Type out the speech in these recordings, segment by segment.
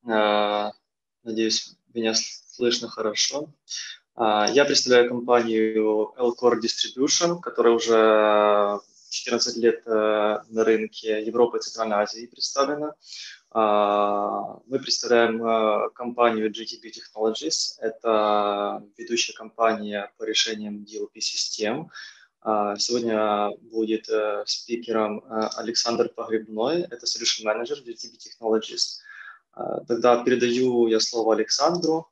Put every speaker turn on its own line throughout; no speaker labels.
Э, Надеюсь, меня слышно хорошо. Я представляю компанию Elcor Distribution, которая уже 14 лет на рынке Европы и Центральной Азии представлена. Мы представляем компанию GTB Technologies. Это ведущая компания по решениям DLP-систем. Сегодня будет спикером Александр Погребной, это Solution Manager GTB Technologies. Тогда передаю я слово Александру.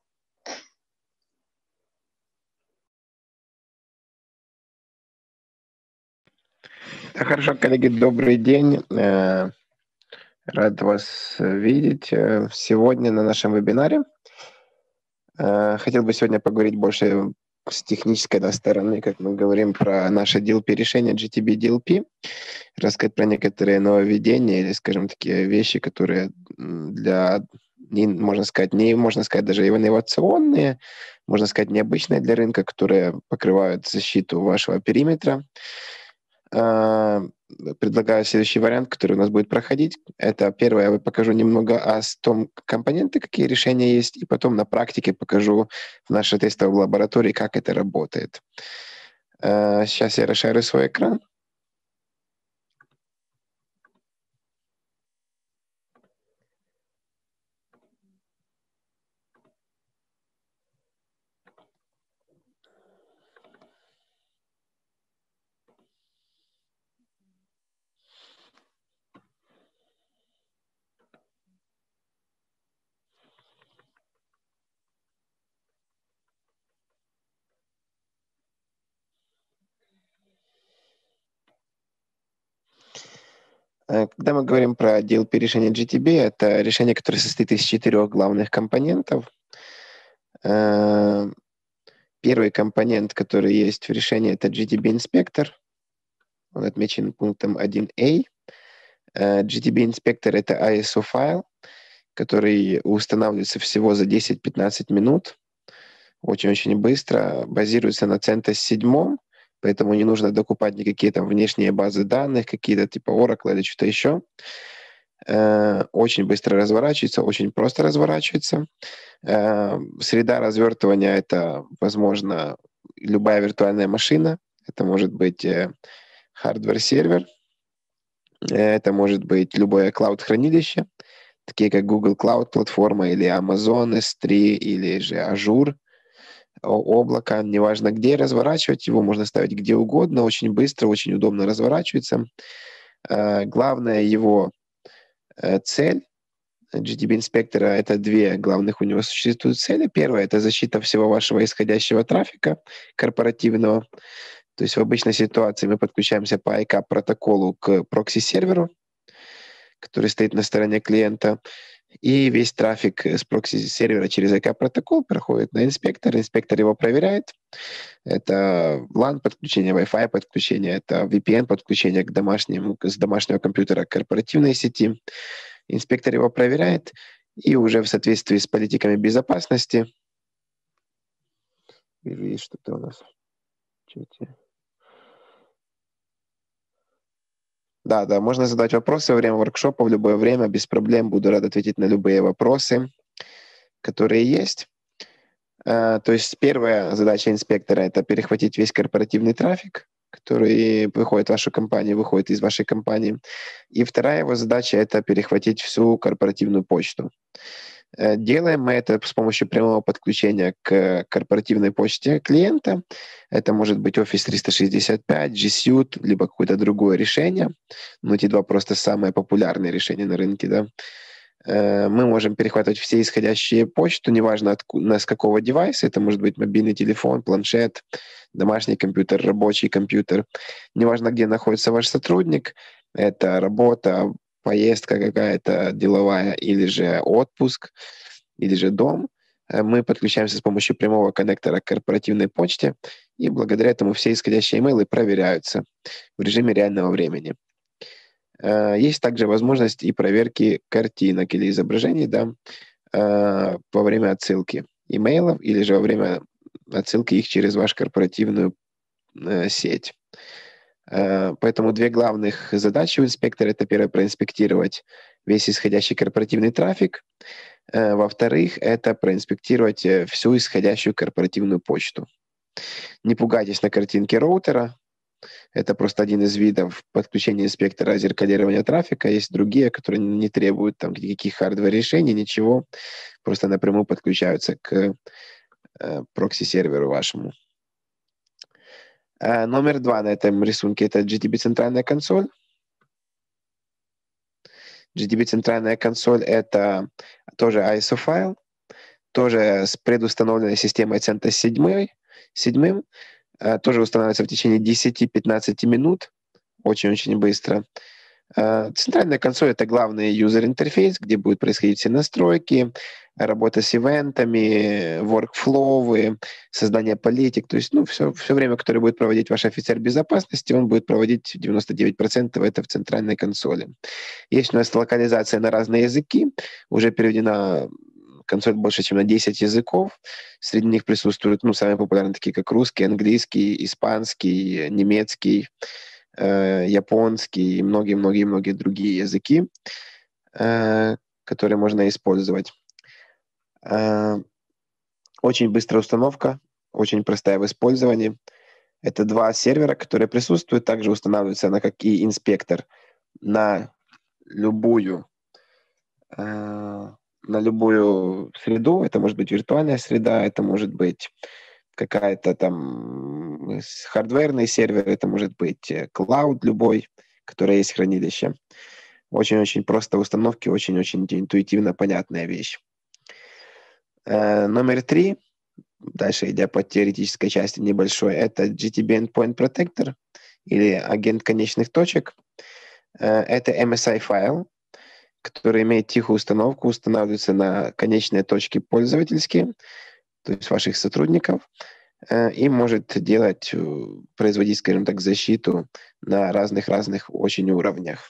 Хорошо, коллеги, добрый день. Рад вас видеть сегодня на нашем вебинаре. Хотел бы сегодня поговорить больше с технической стороны, как мы говорим про наше DLP-решение GTB DLP, рассказать про некоторые нововведения или, скажем, такие вещи, которые можно сказать, даже инновационные, можно сказать, необычные для рынка, которые покрывают защиту вашего периметра. Предлагаю следующий вариант, который у нас будет проходить. Это первое, я покажу немного о том компоненты, какие решения есть, и потом на практике покажу в нашей тестовой лаборатории, как это работает. Сейчас я расширю свой экран. Когда мы говорим про DLP решение GTB, это решение, которое состоит из 4 главных компонентов. Первый компонент, который есть в решении, это GTB инспектор. Он отмечен пунктом 1A. GTB инспектор — это ISO файл, который устанавливается всего за 10-15 минут. Очень-очень быстро. Базируется на CentOS 7, поэтому не нужно докупать никакие там внешние базы данных, какие-то типа Oracle или что-то еще. Очень быстро разворачивается, очень просто разворачивается. Среда развертывания — это, возможно, любая виртуальная машина. Это может быть хардвер-сервер. Это может быть любое клауд-хранилище, такие как Google Cloud платформа или Amazon S3 или же Azure, облако, неважно где разворачивать его, можно ставить где угодно, очень быстро, очень удобно разворачивается. Главная его цель GTB инспектора — это 2 главных у него существуют цели. Первая — это защита всего вашего исходящего трафика корпоративного. То есть в обычной ситуации мы подключаемся по ICAP протоколу к прокси-серверу, который стоит на стороне клиента, и весь трафик с прокси-сервера через ICAP-протокол проходит на инспектор. Инспектор его проверяет. Это LAN-подключение, Wi-Fi подключение, это VPN-подключение с домашнего компьютера к корпоративной сети. Инспектор его проверяет, и уже в соответствии с политиками безопасности... Вижу, есть что-то у нас в чате. Да, можно задать вопросы во время воркшопа в любое время, без проблем. Буду рад ответить на любые вопросы, которые есть. То есть первая задача инспектора — это перехватить весь корпоративный трафик, который выходит в вашу компанию, выходит из вашей компании. И вторая его задача — это перехватить всю корпоративную почту. Делаем мы это с помощью прямого подключения к корпоративной почте клиента. Это может быть Office 365, G Suite, либо какое-то другое решение. Но эти 2 просто самые популярные решения на рынке, да. Мы можем перехватывать все исходящие почту, неважно с какого девайса. Это может быть мобильный телефон, планшет, домашний компьютер, рабочий компьютер. Неважно, где находится ваш сотрудник. Это работа, поездка какая-то деловая, или же отпуск, или же дом. Мы подключаемся с помощью прямого коннектора к корпоративной почте, и благодаря этому все исходящие имейлы проверяются в режиме реального времени. Есть также возможность и проверки картинок или изображений, да, во время отсылки имейлов или же во время отсылки их через вашу корпоративную сеть. Поэтому 2 главных задачи у инспектора — это первое — проинспектировать весь исходящий корпоративный трафик. Во-вторых, это проинспектировать всю исходящую корпоративную почту. Не пугайтесь на картинке роутера. Это просто один из видов подключения инспектора зеркалирования трафика. Есть другие, которые не требуют там никаких хардвер-решений, ничего. Просто напрямую подключаются к прокси-серверу вашему. Номер 2 на этом рисунке – это GTB центральная консоль. GTB центральная консоль – это тоже ISO-файл, тоже с предустановленной системой CentOS 7, тоже устанавливается в течение 10-15 минут, очень-очень быстро. Центральная консоль – это главный юзер-интерфейс, где будут происходить все настройки, работа с ивентами, workflow, создание политик. То есть все время, которое будет проводить ваш офицер безопасности, он будет проводить 99% это в центральной консоли. Есть у нас локализация на разные языки, уже переведена консоль больше, чем на 10 языков. Среди них присутствуют самые популярные, такие как русский, английский, испанский, немецкий, японский и многие-многие другие языки, которые можно использовать. Очень быстрая установка, очень простая в использовании. Это 2 сервера, которые присутствуют. Также устанавливается она, как и инспектор, на любую среду. Это может быть виртуальная среда, это может быть какая-то там хардверный сервер, это может быть клауд любой, который есть хранилище. Очень-очень просто установки, очень-очень интуитивно понятная вещь. Номер 3, дальше идя по теоретической части небольшой, это GTB Endpoint Protector или агент конечных точек. Это MSI-файл, который имеет тихую установку, устанавливается на конечные точки пользовательские, то есть ваших сотрудников, и может производить, скажем так, защиту на разных очень уровнях.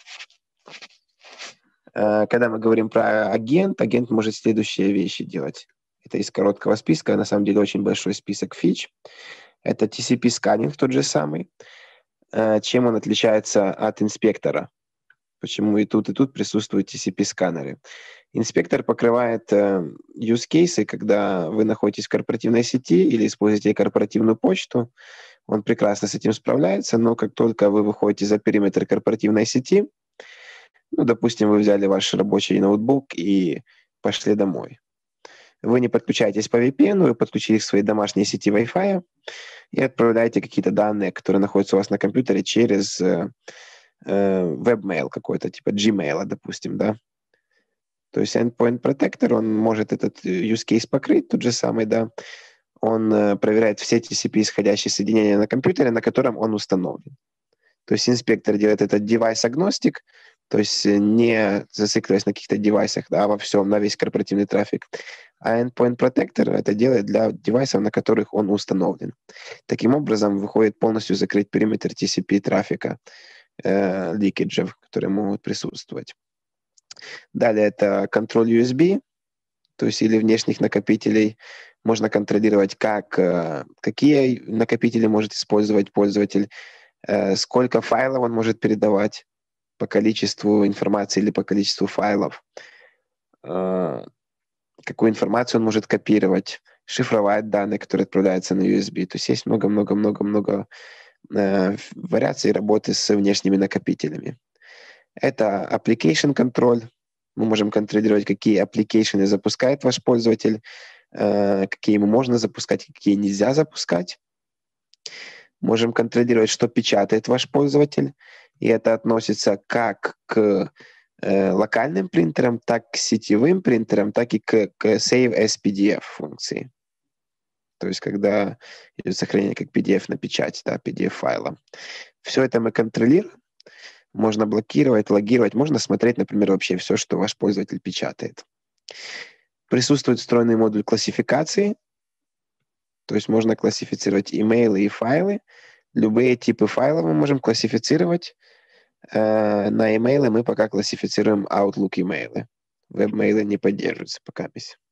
Когда мы говорим про агент может следующие вещи делать. Это из короткого списка, на самом деле очень большой список фич. Это TCP-сканинг тот же самый. Чем он отличается от инспектора? Почему и тут присутствуют TCP-сканеры? Инспектор покрывает use cases, когда вы находитесь в корпоративной сети или используете корпоративную почту. Он прекрасно с этим справляется, но как только вы выходите за периметр корпоративной сети, допустим, вы взяли ваш рабочий ноутбук и пошли домой. Вы не подключаетесь по VPN, вы подключились к своей домашней сети Wi-Fi и отправляете какие-то данные, которые находятся у вас на компьютере через webmail какой-то, типа Gmail, допустим, да. То есть Endpoint Protector, он может этот use case покрыть, тот же самый, да. Он проверяет все TCP исходящие соединения на компьютере, на котором он установлен. То есть инспектор делает этот девайс-агностик, то есть не зацикливаясь на каких-то девайсах, да, во всем, на весь корпоративный трафик. А Endpoint Protector это делает для девайсов, на которых он установлен. Таким образом, выходит полностью закрыть периметр TCP трафика, ликеджев, которые могут присутствовать. Далее это контроль USB, то есть или внешних накопителей. Можно контролировать, какие накопители может использовать пользователь, сколько файлов он может передавать по количеству информации или по количеству файлов, какую информацию он может копировать, шифровать данные, которые отправляются на USB. То есть есть много-много-много-много вариаций работы с внешними накопителями. Это application control. Мы можем контролировать, какие application запускает ваш пользователь, какие ему можно запускать, какие нельзя запускать. Можем контролировать, что печатает ваш пользователь, и это относится как к локальным принтерам, так к сетевым принтерам, так и к Save as PDF функции. То есть когда идет сохранение как PDF на печать, да, PDF-файла. Все это мы контролируем. Можно блокировать, логировать, можно смотреть, например, вообще все, что ваш пользователь печатает. Присутствует встроенный модуль классификации, то есть можно классифицировать имейлы и файлы. Любые типы файлов мы можем классифицировать. На имейлы мы пока классифицируем Outlook имейлы. Веб-мейлы не поддерживаются пока.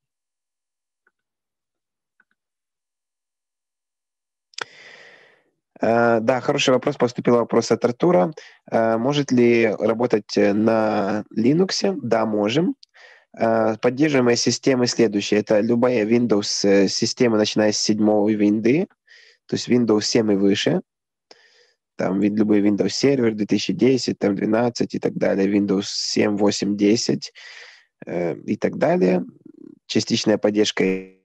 Да, хороший вопрос. Поступил вопрос от Артура. Может ли работать на Linux? Да, можем. Поддерживаемые системы следующие. Это любая Windows-система, начиная с 7-й винды, то есть Windows 7 и выше. Там любой Windows Server 2010, там 12 и так далее, Windows 7, 8, 10 и так далее. Частичная поддержка.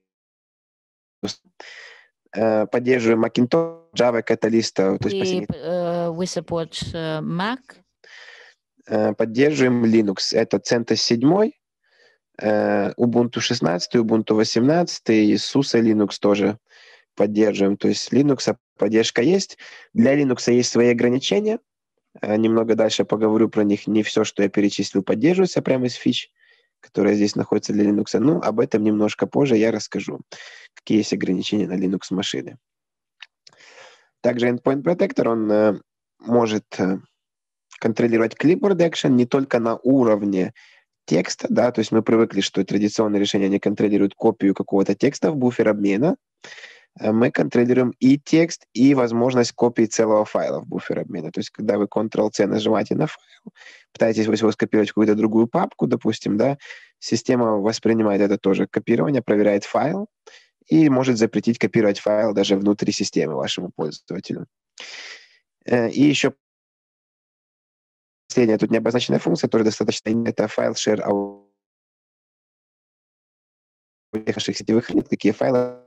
Поддерживаем Macintosh, Java, Catalyst.
We support Mac.
Поддерживаем Linux. Это CentOS 7, Ubuntu 16, Ubuntu 18 и SUSE Linux тоже поддерживаем. То есть Linux поддержка есть. Для Linux есть свои ограничения. Немного дальше поговорю про них. Не все, что я перечислил, поддерживается прямо из фич, которые здесь находятся для Linux. Но об этом немножко позже я расскажу, какие есть ограничения на Linux-машины. Также Endpoint Protector, он может контролировать clipboard action не только на уровне текста, да, то есть мы привыкли, что традиционные решения, они контролируют копию какого-то текста в буфер обмена. Мы контролируем и текст, и возможность копии целого файла в буфер обмена. То есть когда вы Ctrl-C нажимаете на файл, пытаетесь его скопировать в какую-то другую папку, допустим, да, система воспринимает это тоже копирование, проверяет файл и может запретить копировать файл даже внутри системы вашему пользователю. И еще последняя тут необозначенная функция, тоже достаточно, это файл share ваших сетевых лид, какие файлы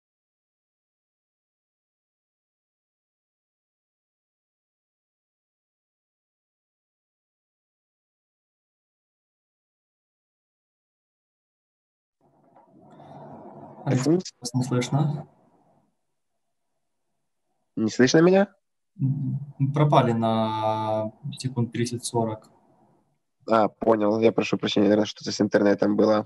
Алекс, вас не слышно.
Не слышно меня?
Пропали на секунд 30-40.
Понял. Я прошу прощения, наверное, что-то с интернетом было.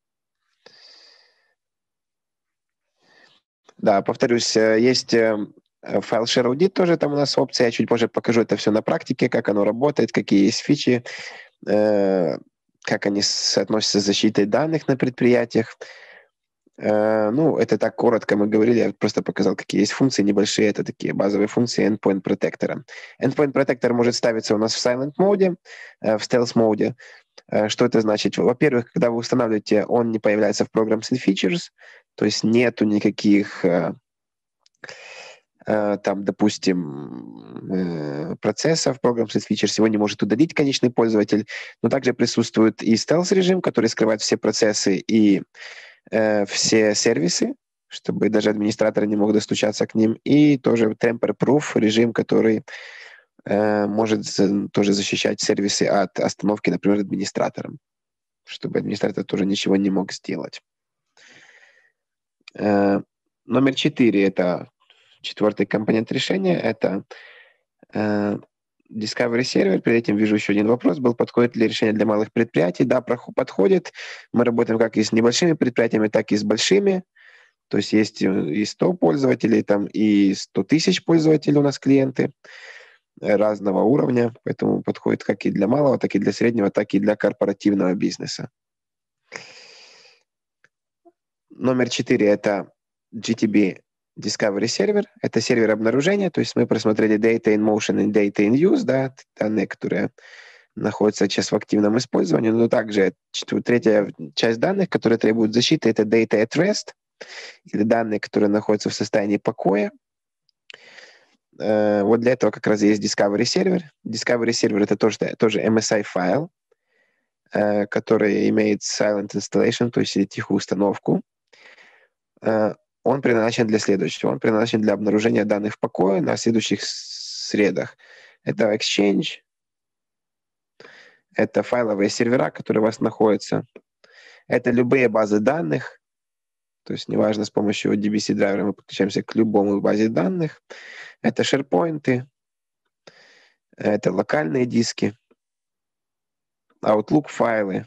Да, повторюсь, есть файл Share Audit, тоже там у нас опция. Я чуть позже покажу это все на практике, как оно работает, какие есть фичи, как они соотносятся с защитой данных на предприятиях. Ну, это так коротко мы говорили, я просто показал, какие есть функции небольшие, это такие базовые функции Endpoint Protector. Endpoint Protector может ставиться у нас в Silent моде, в Stealth моде. Что это значит? Во-первых, когда вы устанавливаете, он не появляется в Programs and Features, то есть нету никаких там, допустим, процессов, Programs and Features, его не может удалить конечный пользователь, но также присутствует и Stealth режим, который скрывает все процессы и все сервисы, чтобы даже администратор не мог достучаться к ним, и тоже tamper-proof режим, который может тоже защищать сервисы от остановки, например, администратором, чтобы администратор тоже ничего не мог сделать. Номер 4 – это четвертый компонент решения, это Discovery Server. Перед этим вижу еще один вопрос был. Подходит ли решение для малых предприятий? Да, подходит. Мы работаем как и с небольшими предприятиями, так и с большими. То есть есть и 100 пользователей, там, и 100 тысяч пользователей у нас клиенты разного уровня. Поэтому подходит как и для малого, так и для среднего, так и для корпоративного бизнеса. Номер 4 – это GTB Discovery Server. Это сервер обнаружения, то есть мы просмотрели Data in Motion и Data in Use, да, данные, которые находятся сейчас в активном использовании, но также третья часть данных, которые требуют защиты, это Data at Rest, или данные, которые находятся в состоянии покоя. Вот для этого как раз есть Discovery Server. Discovery Server – это тоже MSI-файл, который имеет Silent Installation, то есть тихую установку. Он предназначен для следующего. Он предназначен для обнаружения данных в покое на следующих средах. Это Exchange, это файловые сервера, которые у вас находятся. Это любые базы данных. То есть неважно, с помощью DBC драйвера мы подключаемся к любому базе данных. Это SharePoint, это локальные диски, Outlook файлы.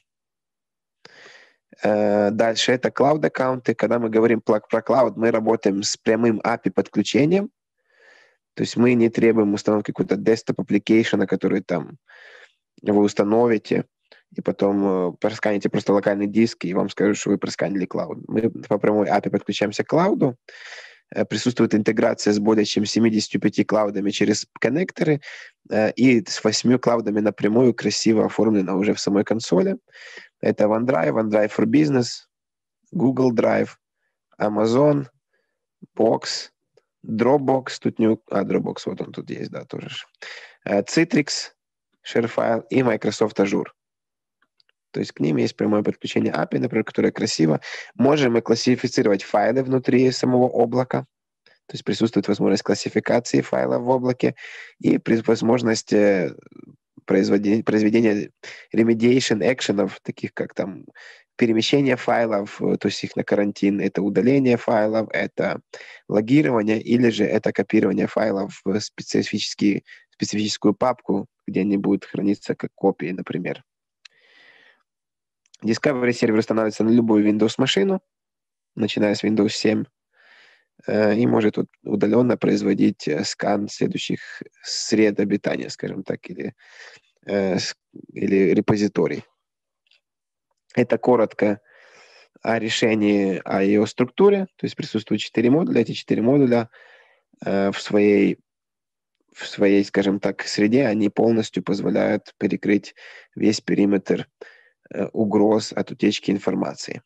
Дальше это cloud-аккаунты. Когда мы говорим про cloud, мы работаем с прямым API-подключением. То есть мы не требуем установки какой-то desktop application, который там вы установите, и потом просканите просто локальный диск, и вам скажут, что вы просканили cloud. Мы по прямой API подключаемся к cloud. Присутствует интеграция с более чем 75 клаудами через коннекторы, и с 8 клаудами напрямую красиво оформлена уже в самой консоли. Это OneDrive, OneDrive for Business, Google Drive, Amazon, Box, Dropbox, Dropbox, вот он тут есть, да, тоже. Citrix, ShareFile и Microsoft Azure. То есть к ним есть прямое подключение API, например, которое красиво. Можем мы классифицировать файлы внутри самого облака. То есть присутствует возможность классификации файлов в облаке и возможность произведения remediation экшенов, таких как там перемещение файлов, то есть их на карантин, это удаление файлов, это логирование или же это копирование файлов в специфическую папку, где они будут храниться как копии, например. Discovery сервер устанавливается на любую Windows-машину, начиная с Windows 7, и может удаленно производить скан следующих сред обитания, скажем так, или репозиторий. Это коротко о решении, о ее структуре. То есть присутствуют 4 модуля. Эти 4 модуля в своей, скажем так, среде, они полностью позволяют перекрыть весь периметр угроз от утечки информации.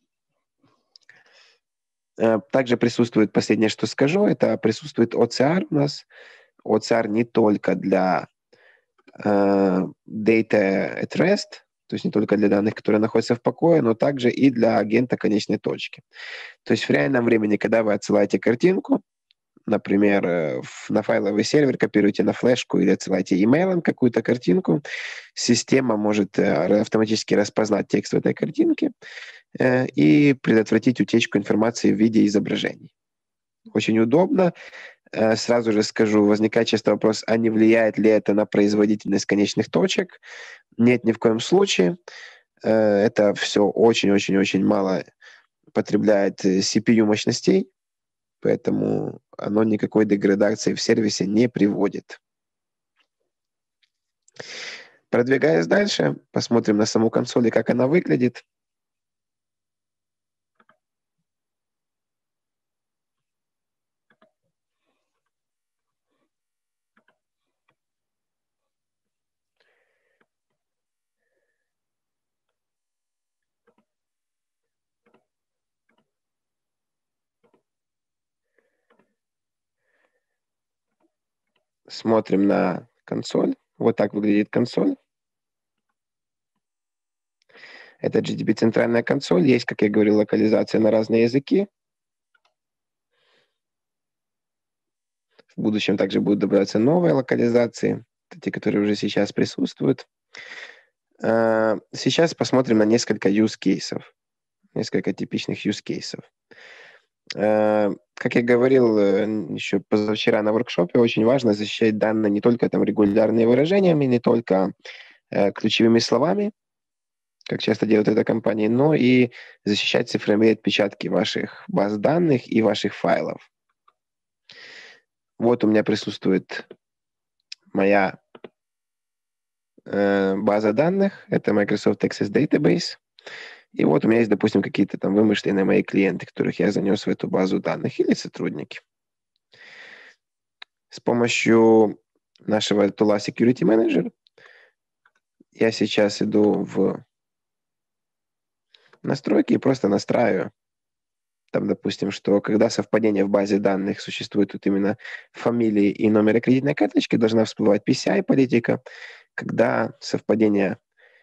Также присутствует, последнее, что скажу, это присутствует OCR у нас. OCR не только для data at rest, то есть не только для данных, которые находятся в покое, но также и для агента конечной точки. То есть в реальном времени, когда вы отсылаете картинку, например, на файловый сервер, копируете на флешку или отсылаете имейлом какую-то картинку, система может автоматически распознать текст в этой картинке и предотвратить утечку информации в виде изображений. Очень удобно. Сразу же скажу, возникает часто вопрос, а не влияет ли это на производительность конечных точек? Нет, ни в коем случае. Это все очень-очень-очень мало потребляет CPU мощностей, поэтому оно никакой деградации в сервисе не приводит. Продвигаясь дальше, посмотрим на саму консоль и как она выглядит. Смотрим на консоль. Вот так выглядит консоль. Это GDB центральная консоль. Есть, как я говорил, локализация на разные языки. В будущем также будут добавляться новые локализации, те, которые уже сейчас присутствуют. Сейчас посмотрим на несколько use cases, несколько типичных use cases. Как я говорил еще позавчера на воркшопе, очень важно защищать данные не только там регулярными выражениями, не только ключевыми словами, как часто делают это компании, но и защищать цифровые отпечатки ваших баз данных и ваших файлов. Вот у меня присутствует моя база данных, это Microsoft Access Database. И вот у меня есть, допустим, какие-то там вымышленные мои клиенты, которых я занес в эту базу данных, или сотрудники. С помощью нашего тула Security Manager я сейчас иду в настройки и просто настраиваю. Там, допустим, что когда совпадение в базе данных существует тут именно фамилии и номера кредитной карточки, должна всплывать PCI-политика. Когда совпадение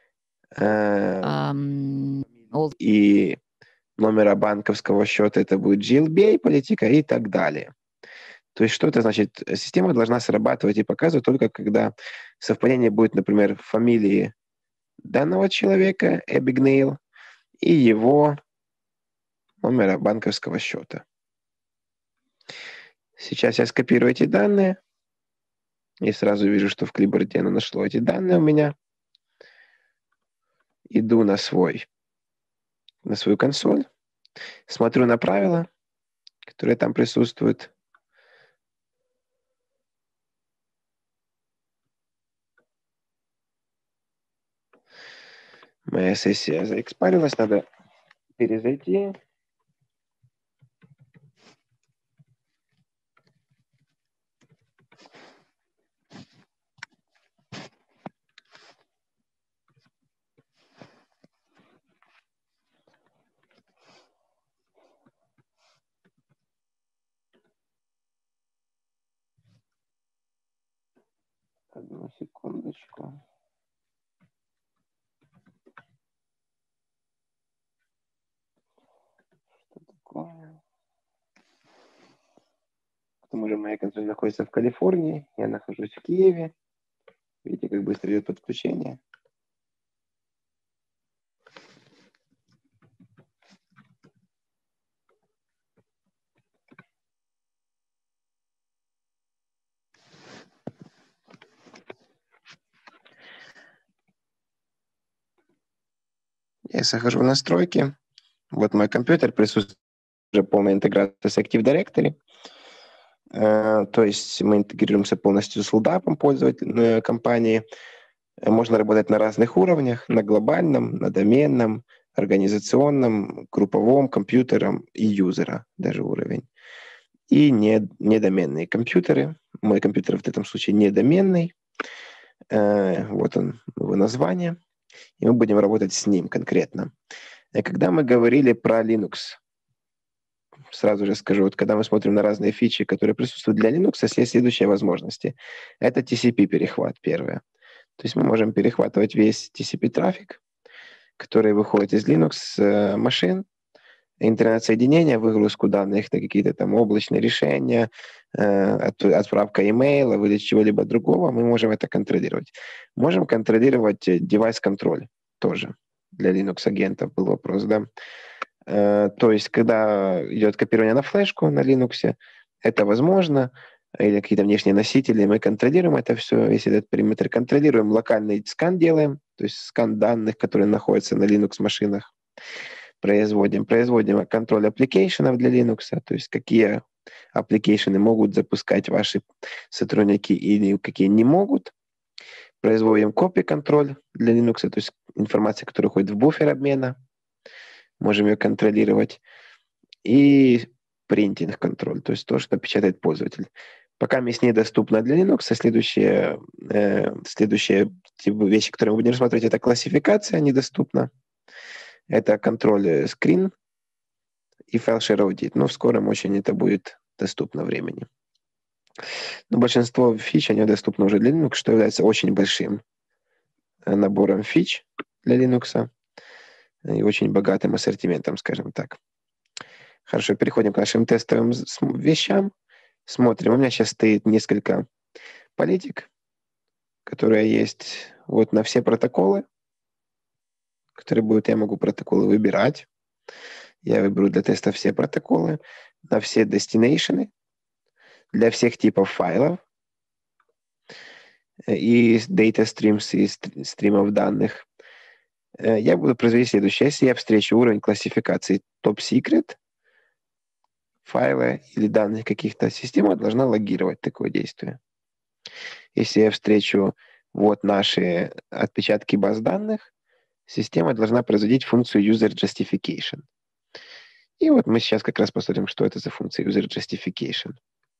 и номера банковского счета, это будет GLBA-политика и так далее. То есть что это значит? Система должна срабатывать и показывать только когда совпадение будет, например, фамилии данного человека, Abigail, и его номера банковского счета. Сейчас я скопирую эти данные и сразу вижу, что в клипборде оно нашло эти данные у меня. Иду на свою консоль, смотрю на правила, которые там присутствуют. Моя сессия заэкспарилась, надо перезайти. Секундочку. Что такое? К тому же моя консоль находится в Калифорнии, я нахожусь в Киеве. Видите, как быстро идет подключение. Я захожу в настройки. Вот мой компьютер, присутствует уже полная интеграция с Active Directory. То есть мы интегрируемся полностью с LDAP пользователя компании. Можно работать на разных уровнях, на глобальном, на доменном, организационном, групповом, компьютером и юзера даже уровень. И недоменные компьютеры. Мой компьютер в этом случае недоменный. Вот он, его название. И мы будем работать с ним конкретно. И когда мы говорили про Linux, сразу же скажу, вот когда мы смотрим на разные фичи, которые присутствуют для Linux, есть следующие возможности. Это TCP-перехват первое. То есть мы можем перехватывать весь TCP-трафик, который выходит из Linux машин, интернет-соединения, выгрузку данных на какие-то там облачные решения, отправка имейла или чего-либо другого, мы можем это контролировать. Можем контролировать девайс-контроль тоже. Для Linux-агентов был вопрос, да. То есть, когда идет копирование на флешку на Linux, это возможно, или какие-то внешние носители, мы контролируем это все, весь этот периметр контролируем, локальный скан делаем, то есть скан данных, которые находятся на Linux-машинах, производим контроль аппликейшенов для Linux, то есть какие аппликейшены могут запускать ваши сотрудники или какие не могут. Производим копи-контроль для Linux, то есть информация, которая уходит в буфер обмена, можем ее контролировать. И принтинг-контроль, то есть то, что печатает пользователь. Пока месть недоступна для Linux, следующие вещи, которые мы будем рассматривать, это классификация недоступна, это контроль скрин и файл-share audit. Но в скором очень это будет доступно времени. Но большинство фич, они доступны уже для Linux, что является очень большим набором фич для Linux и очень богатым ассортиментом, скажем так. Хорошо, переходим к нашим тестовым вещам. Смотрим, у меня сейчас стоит несколько политик, которые есть вот на все протоколы, которые будут, я могу протоколы выбирать. Я выберу для теста все протоколы, на все destinations, для всех типов файлов и data streams, и стримов данных. Я буду производить следующее. Если я встречу уровень классификации top secret, файла или данных каких-то, система должна логировать такое действие. Если я встречу вот наши отпечатки баз данных, система должна производить функцию user justification. И вот мы сейчас как раз посмотрим, что это за функция user justification.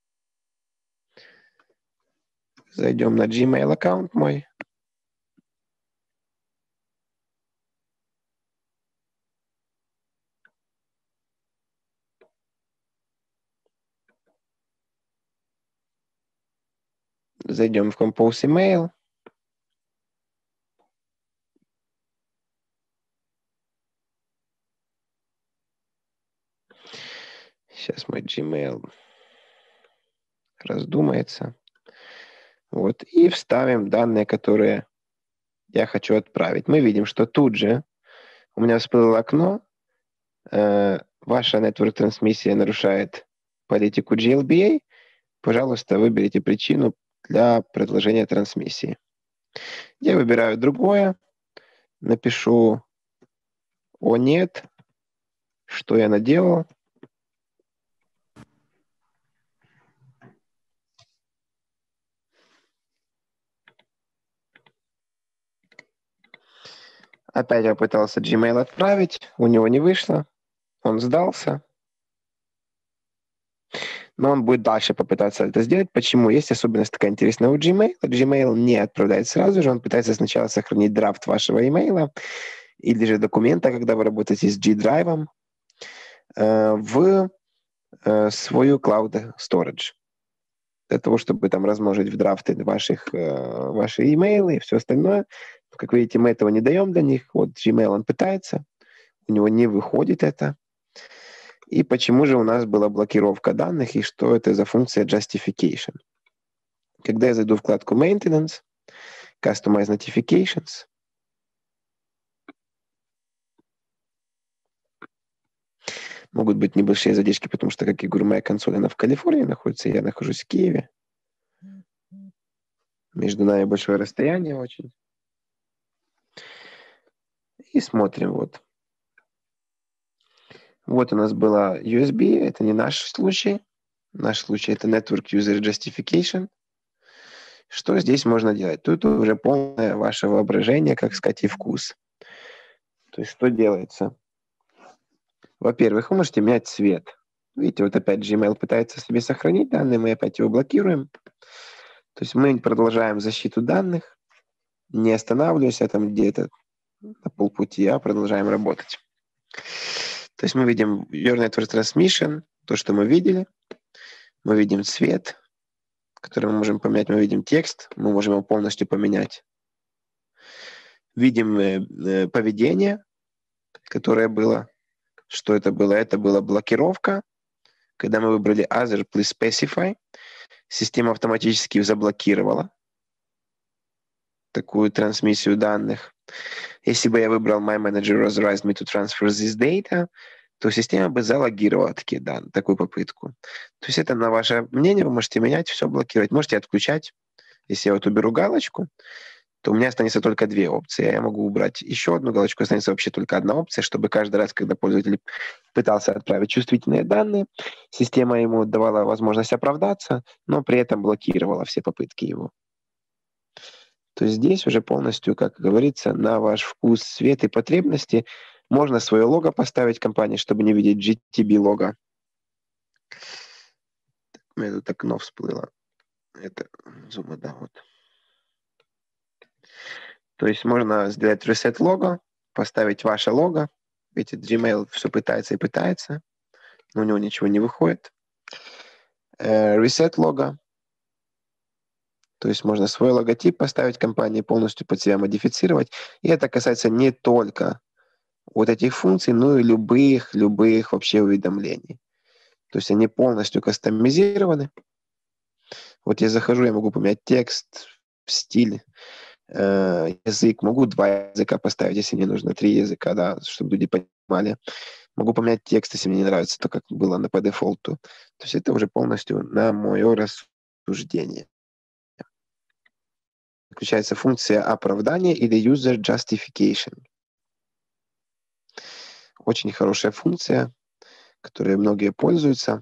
Зайдем на Gmail аккаунт мой. Зайдем в Compose Email. Сейчас мой Gmail раздумается. Вот. И вставим данные, которые я хочу отправить. Мы видим, что тут же у меня всплыло окно. Ваша network-трансмиссия нарушает политику GLBA. Пожалуйста, выберите причину для продолжения трансмиссии. Я выбираю другое. Напишу «О, нет, что я наделал?» Опять я пытался Gmail отправить, у него не вышло, он сдался. Но он будет дальше попытаться это сделать. Почему? Есть особенность такая интересная у Gmail. Gmail не отправляет сразу же, он пытается сначала сохранить драфт вашего имейла или же документа, когда вы работаете с G-Drive, в свою Cloud Storage. для того, чтобы там размножить в драфты ваши имейлы и все остальное. Как видите, мы этого не даем для них. Вот Gmail, он пытается, у него не выходит это. И почему же у нас была блокировка данных, и что это за функция justification? Когда я зайду в вкладку Maintenance, Customize Notifications, могут быть небольшие задержки, потому что, как я говорю, моя консоль, она в Калифорнии находится, я нахожусь в Киеве. Между нами большое расстояние очень. И смотрим, вот. Вот у нас была USB, это не наш случай. Наш случай это Network User Justification. Что здесь можно делать? Тут уже полное ваше воображение, как сказать, и вкус. То есть что делается? Во-первых, вы можете менять цвет. Видите, вот опять Gmail пытается себе сохранить данные, мы опять его блокируем. То есть мы продолжаем защиту данных, не останавливаясь там где-то на полпути, а продолжаем работать. То есть мы видим Your Network Transmission, то, что мы видели. Мы видим цвет, который мы можем поменять. Мы видим текст, мы можем его полностью поменять. Видим поведение, которое было. Что это было? Это была блокировка. Когда мы выбрали Other, please specify, система автоматически заблокировала такую трансмиссию данных. Если бы я выбрал My Manager authorized me to transfer this data, то система бы залогировала такие данные, такую попытку. То есть это на ваше мнение, вы можете менять, все блокировать. Можете отключать. Если я вот уберу галочку, то у меня останется только две опции. Я могу убрать еще одну галочку, останется вообще только одна опция, чтобы каждый раз, когда пользователь пытался отправить чувствительные данные, система ему давала возможность оправдаться, но при этом блокировала все попытки его. То есть здесь уже полностью, как говорится, на ваш вкус, цвет и потребности можно свое лого поставить в компании, чтобы не видеть GTB-лого. У меня тут окно всплыло. Это зума, да, вот. То есть можно сделать reset лого, поставить ваше лого. Видите, Gmail все пытается и пытается, но у него ничего не выходит. Reset лого. То есть можно свой логотип поставить в компании, полностью под себя модифицировать. И это касается не только вот этих функций, но и любых вообще уведомлений. То есть они полностью кастомизированы. Вот я захожу, я могу поменять текст, стиль, язык. Могу 2 языка поставить, если мне нужно 3 языка, да, чтобы люди понимали. Могу поменять текст, если мне не нравится то, как было по дефолту. То есть это уже полностью на мое рассуждение. Включается функция оправдания или user justification. Очень хорошая функция, которой многие пользуются.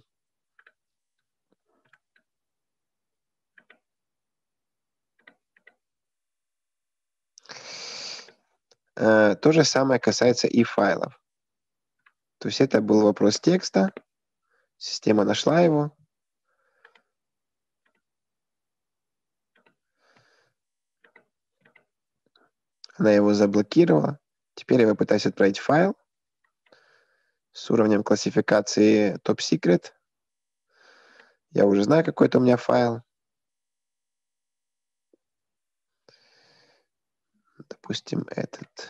То же самое касается и файлов. То есть это был вопрос текста. Система нашла его. Она его заблокировала. Теперь я попытаюсь отправить файл с уровнем классификации Top Secret. Я уже знаю, какой это у меня файл. Допустим, этот.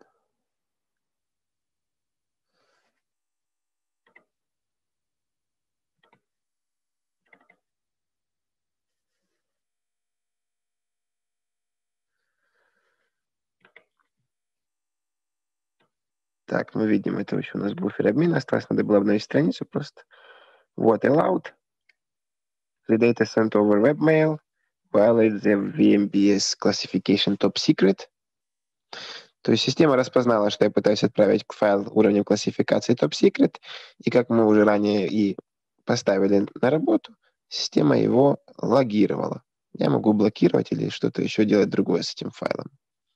Так, мы видим, это еще у нас буфер обмена осталось. Надо было обновить страницу просто. Вот, allowed. The data sent over webmail violates the VMBS classification top secret. То есть система распознала, что я пытаюсь отправить файл уровнем классификации top secret, и как мы уже ранее и поставили на работу, система его логировала. Я могу блокировать или что-то еще делать другое с этим файлом.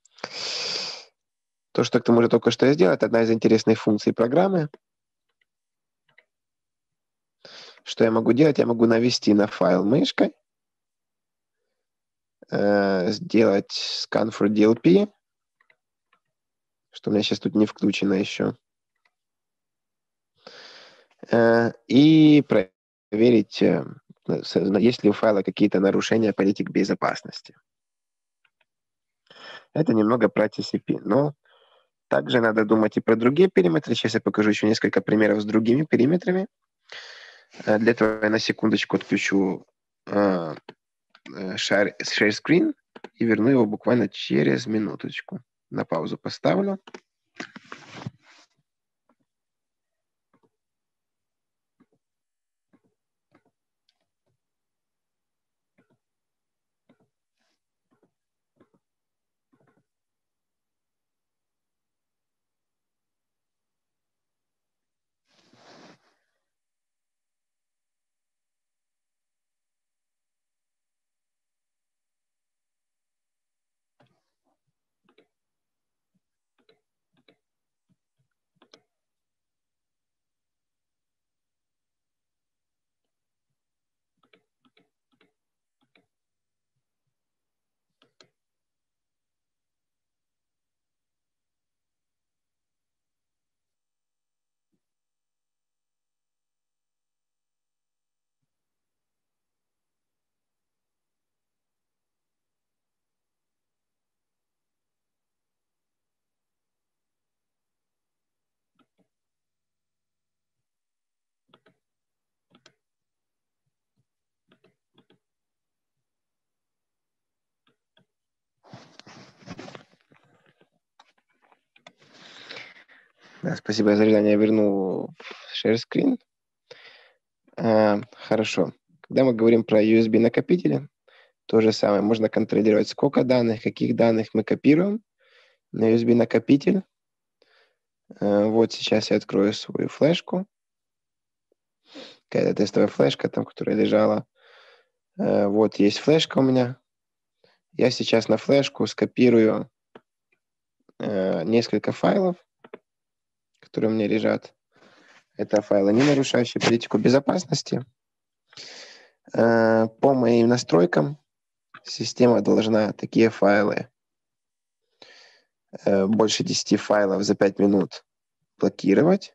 То, что к тому же только что я сделал, это одна из интересных функций программы. Что я могу делать? Я могу навести на файл мышкой, сделать scan for DLP, что у меня сейчас тут не включено еще, и проверить есть ли у файла какие-то нарушения политик безопасности. Это немного про TCP, но также надо думать и про другие периметры. Сейчас я покажу еще несколько примеров с другими периметрами. Для этого я на секундочку отключу share screen и верну его буквально через минуточку. На паузу поставлю. Да, спасибо за задание. Я верну share screen. Хорошо. Когда мы говорим про USB-накопители, то же самое. Можно контролировать, сколько данных, каких данных мы копируем на USB-накопитель. Вот сейчас я открою свою флешку. Какая-то тестовая флешка, там, которая лежала. Вот есть флешка у меня. Я сейчас на флешку скопирую несколько файлов, которые у меня лежат. Это файлы, не нарушающие политику безопасности. По моим настройкам система должна такие файлы, больше 10 файлов за 5 минут блокировать.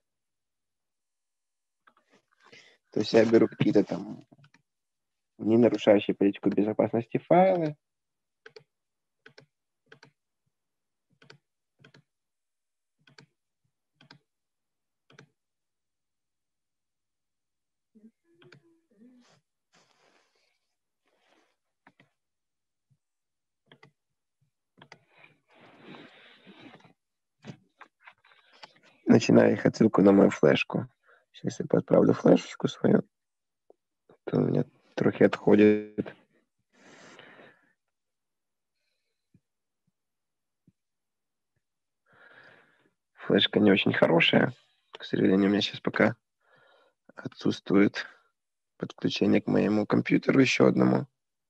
То есть я беру какие-то там не нарушающие политику безопасности файлы. Начинаю их отсылку на мою флешку. Сейчас я подправлю флешечку свою. То у меня трохи отходит. Флешка не очень хорошая. К сожалению, у меня сейчас пока отсутствует подключение к моему компьютеру еще одному.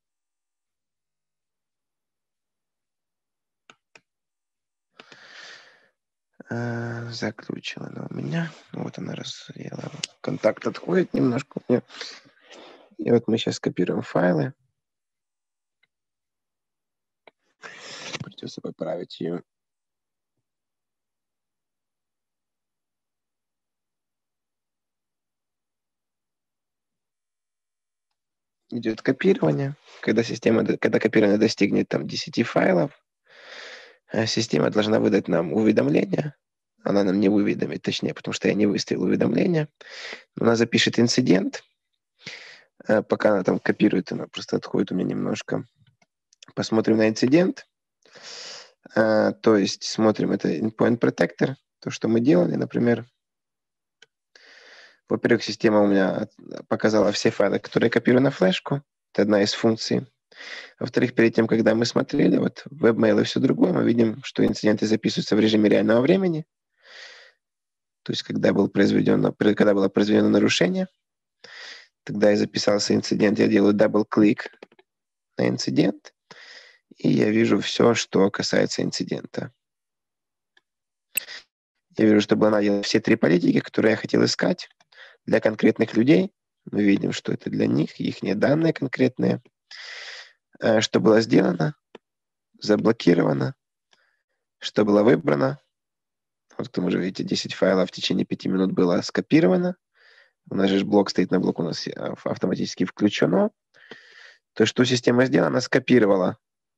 Заключила она у меня. Вот она разъела. Контакт отходит немножко у меня. И вот мы сейчас копируем файлы. Придется поправить ее. Идет копирование. Когда копирование достигнет там 10 файлов, система должна выдать нам уведомление. Она нам не уведомит, точнее, потому что я не выставил уведомление. Она запишет инцидент. Пока она там копирует, она просто отходит у меня немножко. Посмотрим на инцидент. То есть смотрим, это Endpoint Protector, то, что мы делали, например. Во-первых, система у меня показала все файлы, которые я копирую на флешку. Это одна из функций. Во-вторых, перед тем, когда мы смотрели вот WebMail и все другое, мы видим, что инциденты записываются в режиме реального времени. То есть, когда было произведено нарушение, тогда и записался инцидент, я делаю дабл-клик на инцидент, и я вижу все, что касается инцидента. Я вижу, что была найдена все 3 политики, которые я хотел искать для конкретных людей. Мы видим, что это для них, их данные конкретные. Что было сделано, заблокировано, что было выбрано. Вот, как вы уже видите, 10 файлов в течение 5 минут было скопировано, У нас же блок стоит на блок, у нас автоматически включено. То, что система сделала, она скопировала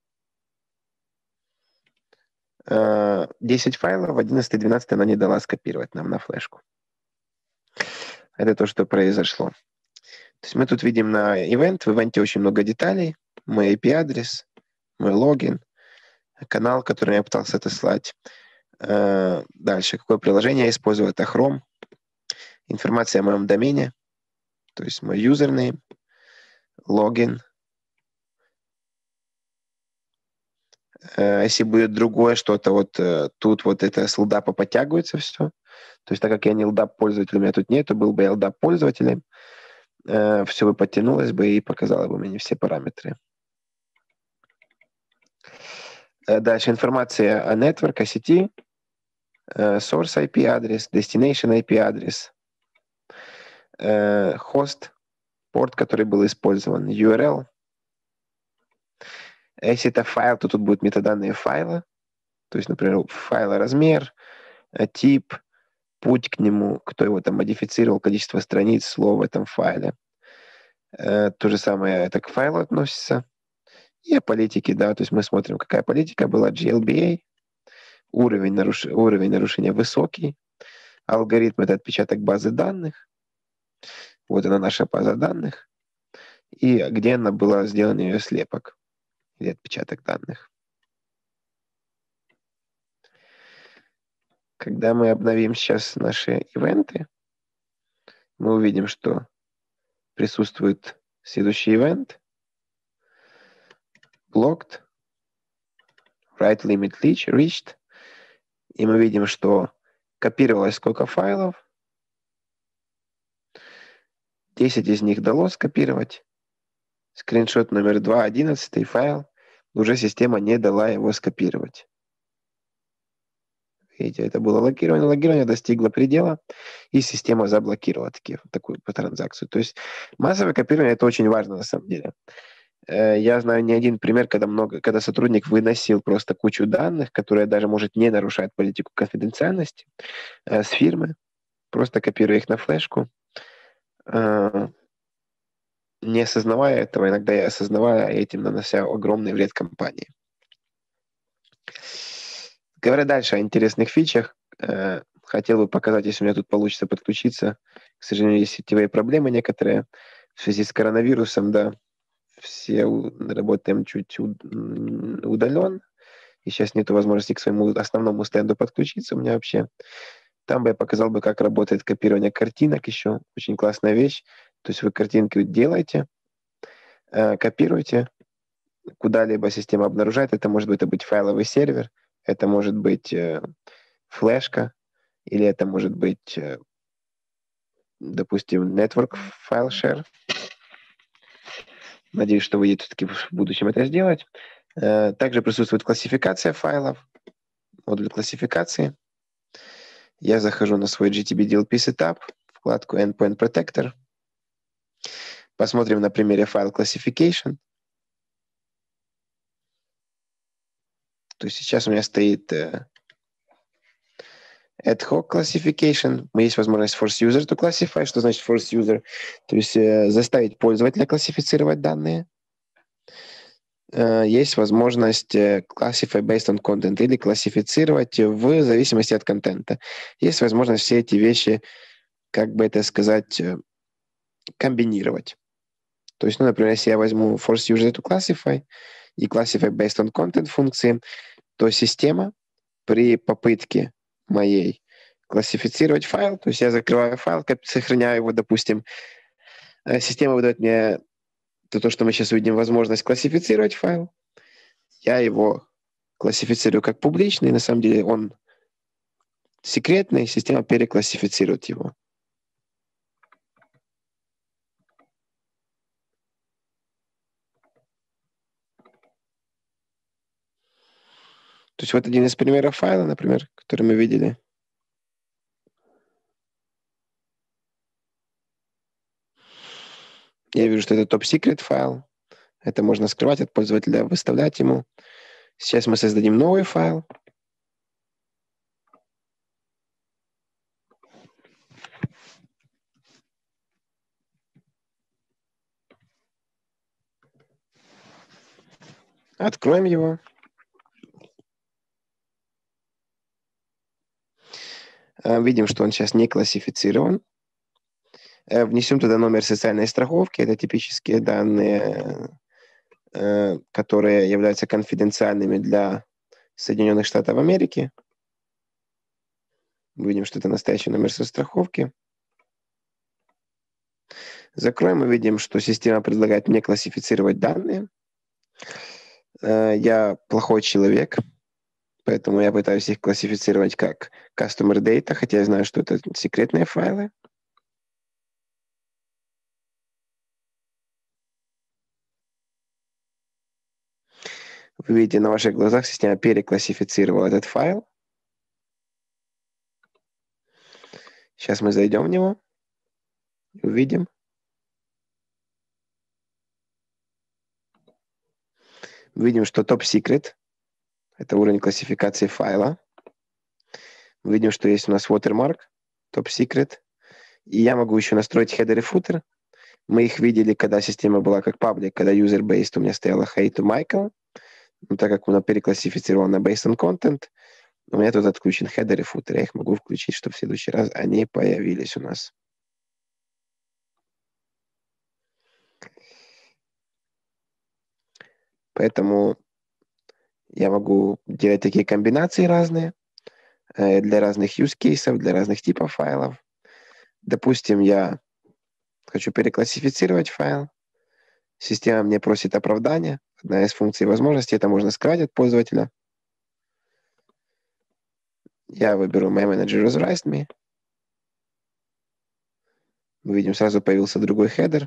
10 файлов, 11 и 12 она не дала скопировать нам на флешку. Это то, что произошло. То есть мы тут видим на event, в ивенте очень много деталей. Мой IP-адрес, мой логин, канал, который я пытался отослать. Дальше, какое приложение я использую, это Chrome. Информация о моем домене, то есть мой username, логин. Если будет другое что-то, вот тут вот это с LDAP подтягивается все. То есть так как я не LDAP пользователь, у меня тут нету, был бы я LDAP пользователем, все бы подтянулось бы и показало бы мне все параметры. Дальше информация о network, о сети, source IP адрес, destination IP адрес, host, порт, который был использован, URL. Если это файл, то тут будут метаданные файла. То есть, например, файла размер, тип, путь к нему, кто его там модифицировал, количество страниц, слов в этом файле. То же самое это к файлу относится. И о политике, да, то есть мы смотрим, какая политика была, GLBA, уровень нарушения высокий, алгоритм — это отпечаток базы данных. Вот она наша база данных. И где она была сделан ее слепок или отпечаток данных. Когда мы обновим сейчас наши ивенты, мы увидим, что присутствует следующий ивент. Blocked. Write limit reached. И мы видим, что копировалось сколько файлов. 10 из них дало скопировать. Скриншот номер 2, 11 файл. Уже система не дала его скопировать. Видите, это было логирование. Логирование достигло предела, и система заблокировала такую транзакцию. То есть массовое копирование — это очень важно на самом деле. Я знаю не один пример, когда сотрудник выносил просто кучу данных, которые даже, может, не нарушают политику конфиденциальности с фирмы, просто копируя их на флешку, не осознавая этого, иногда и осознавая, этим нанося огромный вред компании. Говоря дальше о интересных фичах, хотел бы показать, если у меня тут получится подключиться. К сожалению, есть сетевые проблемы некоторые в связи с коронавирусом, да. Все работаем чуть удаленно, и сейчас нет возможности к своему основному стенду подключиться у меня вообще. Там бы я показал бы, как работает копирование картинок еще. Очень классная вещь. То есть вы картинки делаете, копируете, куда-либо система обнаружает. Это может быть файловый сервер, это может быть флешка, или это может быть, допустим, network file share. Надеюсь, что вы все-таки в будущем это сделать. Также присутствует классификация файлов, модуль классификации. Я захожу на свой GTB DLP Setup, вкладку Endpoint Protector. Посмотрим на примере файл Classification. То есть сейчас у меня стоит ad hoc classification. Есть возможность force user to classify. Что значит force user? То есть заставить пользователя классифицировать данные. Есть возможность classify based on content или классифицировать в зависимости от контента. Есть возможность все эти вещи, как бы это сказать, комбинировать. То есть, например, если я возьму force user to classify и classify based on content функции, то система при попытке моей классифицировать файл, то есть я закрываю файл, сохраняю его, допустим, система выдает мне то, что мы сейчас увидим, возможность классифицировать файл. Я его классифицирую как публичный, на самом деле он секретный, система переклассифицирует его. То есть вот один из примеров файла, например, который мы видели. Я вижу, что это топ-секрет файл. Это можно скрывать от пользователя, выставлять ему. Сейчас мы создадим новый файл. Откроем его. Видим, что он сейчас не классифицирован. Внесем туда номер социальной страховки. Это типические данные, которые являются конфиденциальными для Соединенных Штатов Америки. Видим, что это настоящий номер страховки. Закроем и видим, что система предлагает мне классифицировать данные. Я плохой человек, поэтому я пытаюсь их классифицировать как customer data, хотя я знаю, что это секретные файлы. Вы видите, на ваших глазах система переклассифицировала этот файл. Сейчас мы зайдем в него и увидим. Видим, что top secret – это уровень классификации файла. Видим, что есть у нас watermark, top secret. И я могу еще настроить header и footer. Мы их видели, когда система была как public, когда user-based у меня стояла hey to Michael. Но так как она переклассифицирована based on content, у меня тут отключен header и footer. Я их могу включить, чтобы в следующий раз они появились у нас. Поэтому я могу делать такие комбинации разные для разных use cases, для разных типов файлов. Допустим, я хочу переклассифицировать файл. Система мне просит оправдания. Одна из функций возможностей, это можно скрыть от пользователя. Я выберу My Manager Authorized Me. Мы видим, сразу появился другой хедер.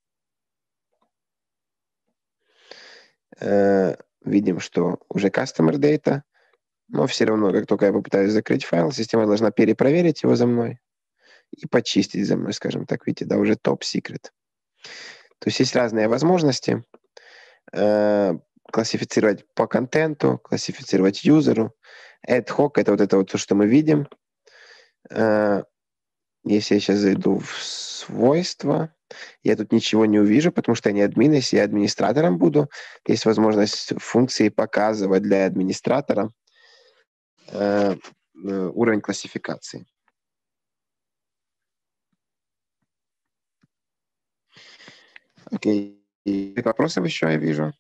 Видим, что уже Customer Data. Но все равно, как только я попытаюсь закрыть файл, система должна перепроверить его за мной и почистить за мной, скажем так. Видите, да, уже Top Secret. То есть есть разные возможности. Классифицировать по контенту, классифицировать юзеру. Ad hoc — это вот то, что мы видим. Если я сейчас зайду в свойства, я тут ничего не увижу, потому что я не админ. Если я администратором буду, есть возможность функции показывать для администратора уровень классификации. Окей. Вопросов еще я вижу.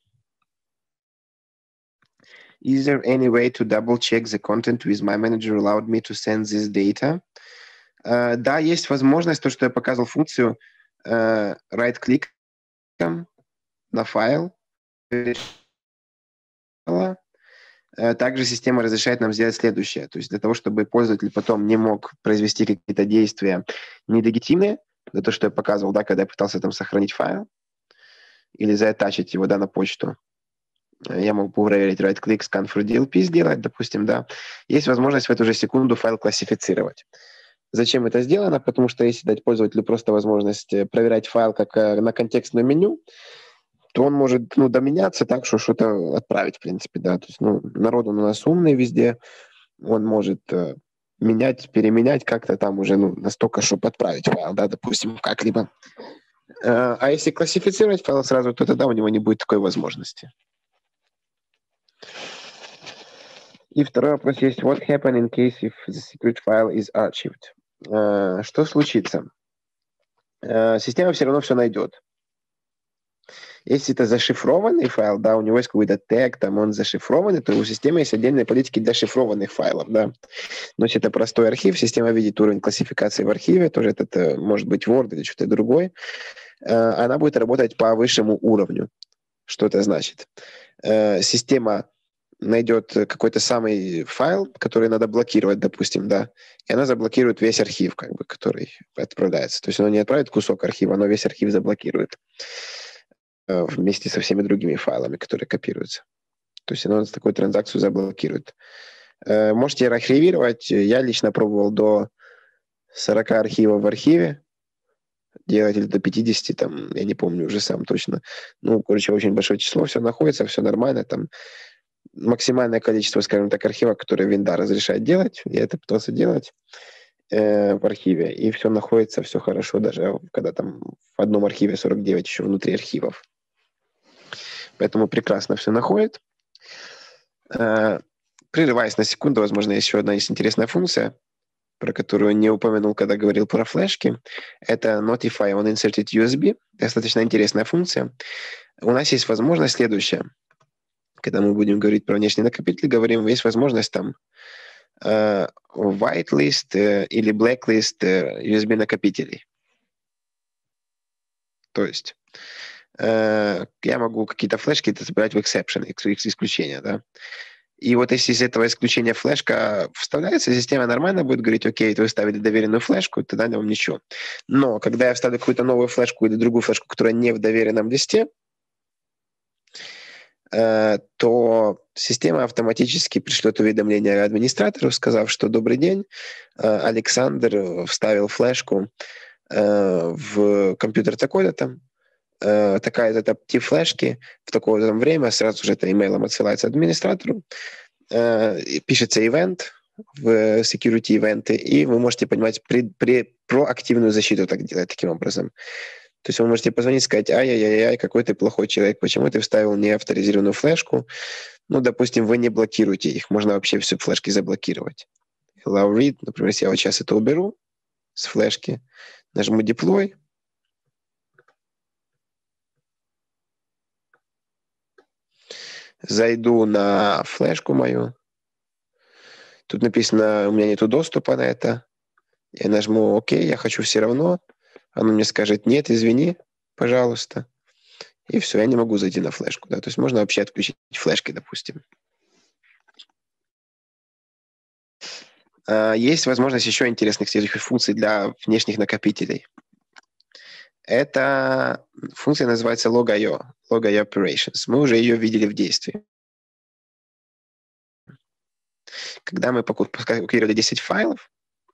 Is there any way to double check the content with my manager allowed me to send this data? Да, есть возможность, то, что я показывал функцию right-click на файл. Также система разрешает нам сделать следующее. То есть для того, чтобы пользователь потом не мог произвести какие-то действия нелегитимные, за то, что я показывал, да, когда я пытался там сохранить файл или заатачить его, да, на почту. Я могу проверить right-click, scan for DLP сделать, допустим, да. Есть возможность в эту же секунду файл классифицировать. Зачем это сделано? Потому что если дать пользователю просто возможность проверять файл как на контекстное меню, то он может доменяться так, что что-то отправить, в принципе, да. То есть, народ у нас умный везде, он может менять, переменять как-то там уже настолько, чтобы отправить файл, да, допустим, как-либо. А если классифицировать файл сразу, то тогда у него не будет такой возможности. И второй вопрос есть. What happens in case if the secret file is archived? Что случится? Система все равно все найдет. Если это зашифрованный файл, да, у него есть какой-то тег, там он зашифрованный, то у системы есть отдельные политики для шифрованных файлов, да. Но если это простой архив, система видит уровень классификации в архиве, тоже это может быть Word или что-то другое, она будет работать по высшему уровню. Что это значит? Система найдет какой-то самый файл, который надо блокировать, допустим, да, и она заблокирует весь архив, как бы, который отправляется. То есть она не отправит кусок архива, но весь архив заблокирует вместе со всеми другими файлами, которые копируются. То есть она такую транзакцию заблокирует. Можете архивировать. Я лично пробовал до 40 архивов в архиве делать, или до 50, там, я не помню уже сам точно. Очень большое число, все находится, все нормально, там максимальное количество, скажем так, архивов, которые винда разрешает делать. Я это пытался делать в архиве, и все находится, все хорошо, даже когда там в одном архиве 49 еще внутри архивов. поэтому прекрасно все находит. Прерываясь на секунду, возможно, еще одна есть интересная функция, про которую не упомянул, когда говорил про флешки. Это Notify on Inserted USB. Достаточно интересная функция. У нас есть возможность следующая. Когда мы будем говорить про внешний накопитель, говорим, есть возможность там whitelist или blacklist USB накопителей. То есть я могу какие-то флешки забирать в exception, исключения, да. И вот если из этого исключения флешка вставляется, система нормально будет говорить, окей, вы ставили доверенную флешку, тогда вам ничего. Но когда я вставлю какую-то новую флешку или другую флешку, которая не в доверенном листе, то система автоматически пришлет уведомление администратору, сказав, что «Добрый день, Александр вставил флешку в компьютер такой-то, такая-то тип флешки в такое-то время», сразу же это имейлом отсылается администратору, пишется ивент в security ивенты, и вы можете понимать проактивную защиту так делать таким образом. То есть вы можете позвонить и сказать, ай-яй-яй, какой ты плохой человек, почему ты вставил неавторизированную флешку? Ну, допустим, вы не блокируете их, можно вообще все флешки заблокировать. Allow read, например, если я вот сейчас это уберу с флешки, нажму deploy, зайду на флешку мою, тут написано, у меня нету доступа на это, я нажму ОК, я хочу все равно, оно мне скажет, нет, извини, пожалуйста. И все, я не могу зайти на флешку. Да? То есть можно вообще отключить флешки, допустим. Есть возможность еще интересных следующих функций для внешних накопителей. Эта функция называется Log.io, Log.io Operations. Мы уже ее видели в действии. Когда мы копировали 10 файлов,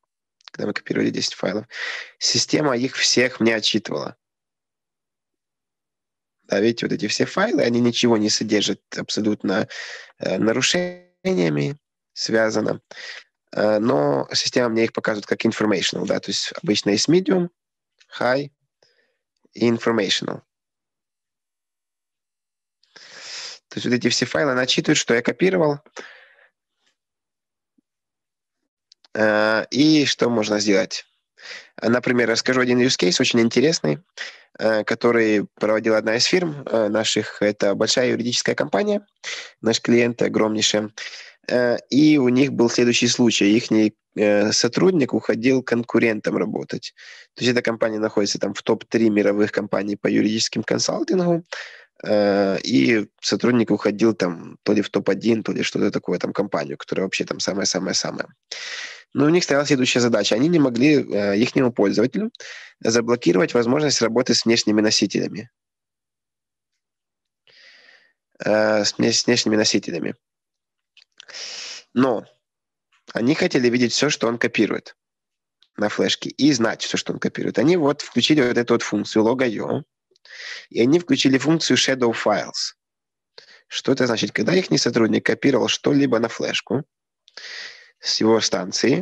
система их всех мне отчитывала. Да, видите, вот эти все файлы, они ничего не содержат абсолютно нарушениями, связано. Но система мне их показывает как informational, да, то есть обычно есть medium, high и informational. То есть вот эти все файлы она отчитывает, что я копировал, и что можно сделать. Например, расскажу один use case, очень интересный, который проводила одна из фирм наших. Это большая юридическая компания, наш клиент огромнейший. И у них был следующий случай. Их сотрудник уходил конкурентом работать. То есть эта компания находится там в топ-3 мировых компаний по юридическим консалтингу. И сотрудник уходил там то ли в топ-1, то ли что-то такое, там компанию, которая вообще там самая-самая-самая. Но у них стояла следующая задача. Они не могли ихнему пользователю заблокировать возможность работы с внешними носителями. Но они хотели видеть все, что он копирует на флешке, и знать все, что он копирует. Они вот включили вот эту вот функцию Log.io, и они включили функцию Shadow Files. Что это значит? Когда их сотрудник копировал что-либо на флешку с его станции,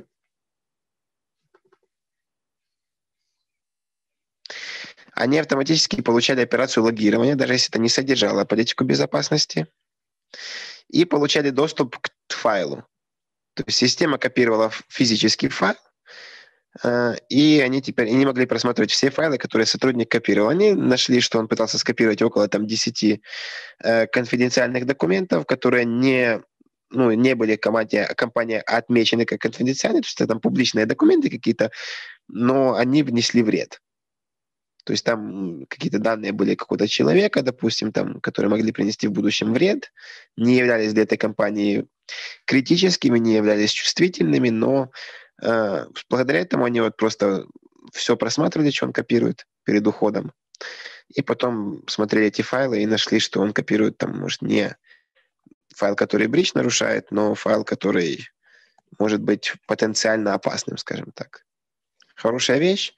они автоматически получали операцию логирования, даже если это не содержало политику безопасности, и получали доступ к файлу. То есть система копировала физический файл, и они теперь не могли просматривать все файлы, которые сотрудник копировал. Они нашли, что он пытался скопировать около 10 конфиденциальных документов, которые не были компания отмечены как конфиденциальные, то есть это там публичные документы какие-то, но они внесли вред. То есть там какие-то данные были какого-то человека, допустим, там, которые могли принести в будущем вред, не являлись для этой компании критическими, не являлись чувствительными, но благодаря этому они вот просто все просматривали, что он копирует перед уходом, и потом смотрели эти файлы и нашли, что он копирует там, может, не файл, который бридж нарушает, но файл, который может быть потенциально опасным, скажем так. Хорошая вещь.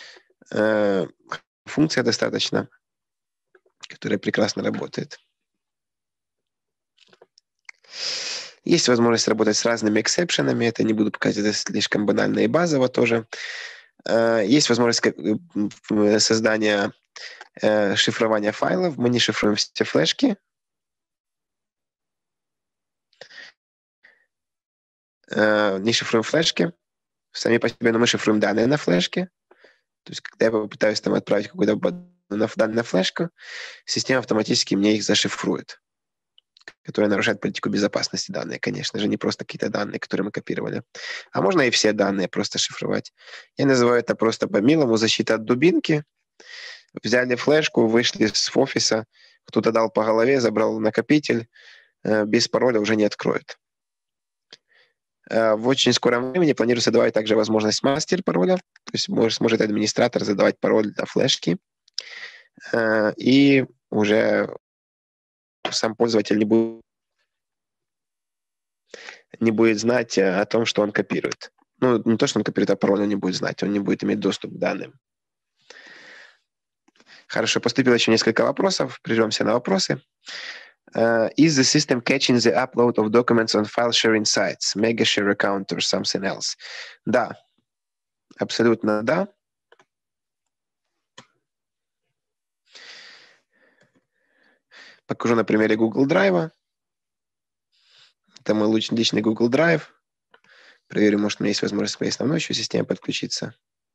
Функция достаточно, которая прекрасно работает. Есть возможность работать с разными эксепшенами. Это не буду показывать, это слишком банально и базово тоже. Есть возможность создания шифрования файлов. Мы не шифруем все флешки. не шифруем флешки. Сами по себе, но мы шифруем данные на флешке. То есть, когда я попытаюсь там отправить какой-то данные на флешку, система автоматически мне их зашифрует, которые нарушают политику безопасности данные, конечно же, не просто какие-то данные, которые мы копировали. А можно и все данные просто шифровать. Я называю это просто по-милому защита от дубинки. Взяли флешку, вышли с офиса, кто-то дал по голове, забрал накопитель, без пароля уже не откроет. В очень скором времени планируется давать также возможность мастер-пароля, то есть сможет администратор задавать пароль для флешки, и уже сам пользователь не будет знать о том, что он копирует. Ну, не то, что он копирует, а пароль он не будет знать, он не будет иметь доступ к данным. Хорошо, поступило еще несколько вопросов, прервемся на вопросы. Is the system catching the upload of documents on file sharing sites, MegaShare account or something else? Да, абсолютно да. Покажу на примере Google Drive. Это мой личный Google Drive. Проверю, может, у меня есть возможность к моей основной еще системе подключиться.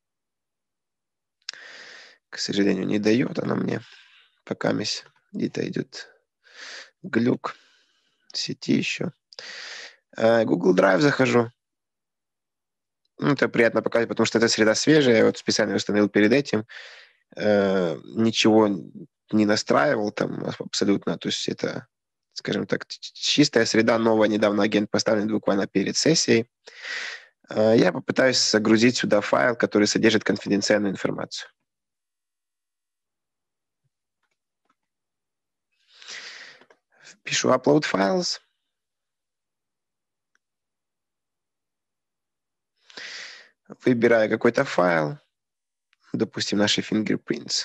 К сожалению, не дает она мне. Пока где-то идет глюк сети еще. Google Drive захожу. Это приятно показать, потому что это среда свежая. Я вот специально установил перед этим. Ничего не настраивал там абсолютно. То есть это, скажем так, чистая среда, новая. Недавно агент поставлен буквально перед сессией. Я попытаюсь загрузить сюда файл, который содержит конфиденциальную информацию. Пишу upload files. Выбираю какой-то файл. Допустим, наши fingerprints.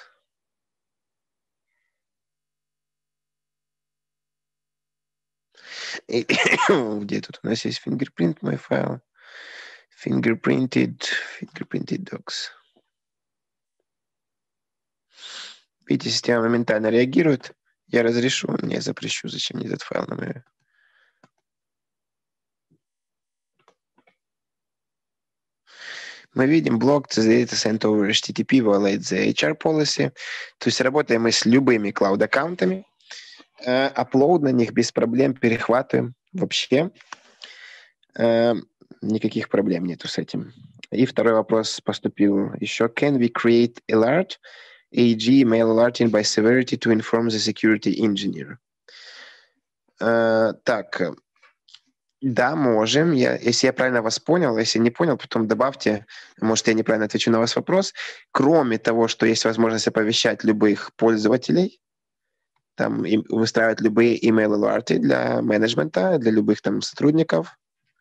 И где тут у нас есть fingerprint, мой файл? Fingerprinted docs. Видите, система моментально реагирует. Я разрешу, не запрещу. Зачем мне этот файл на мою? Мы видим блок data sent over HTTP violates the HR policy. То есть работаем мы с любыми клауд-аккаунтами. Upload на них без проблем перехватываем вообще. Никаких проблем нету с этим. И второй вопрос поступил еще. Can we create alert, AG, email alerting by severity to inform the security engineer? Так, да, можем. Если я правильно вас понял, если не понял, потом добавьте, может, я неправильно отвечу на ваш вопрос. Кроме того, что есть возможность оповещать любых пользователей, там, выстраивать любые email alerts для менеджмента, для любых там сотрудников,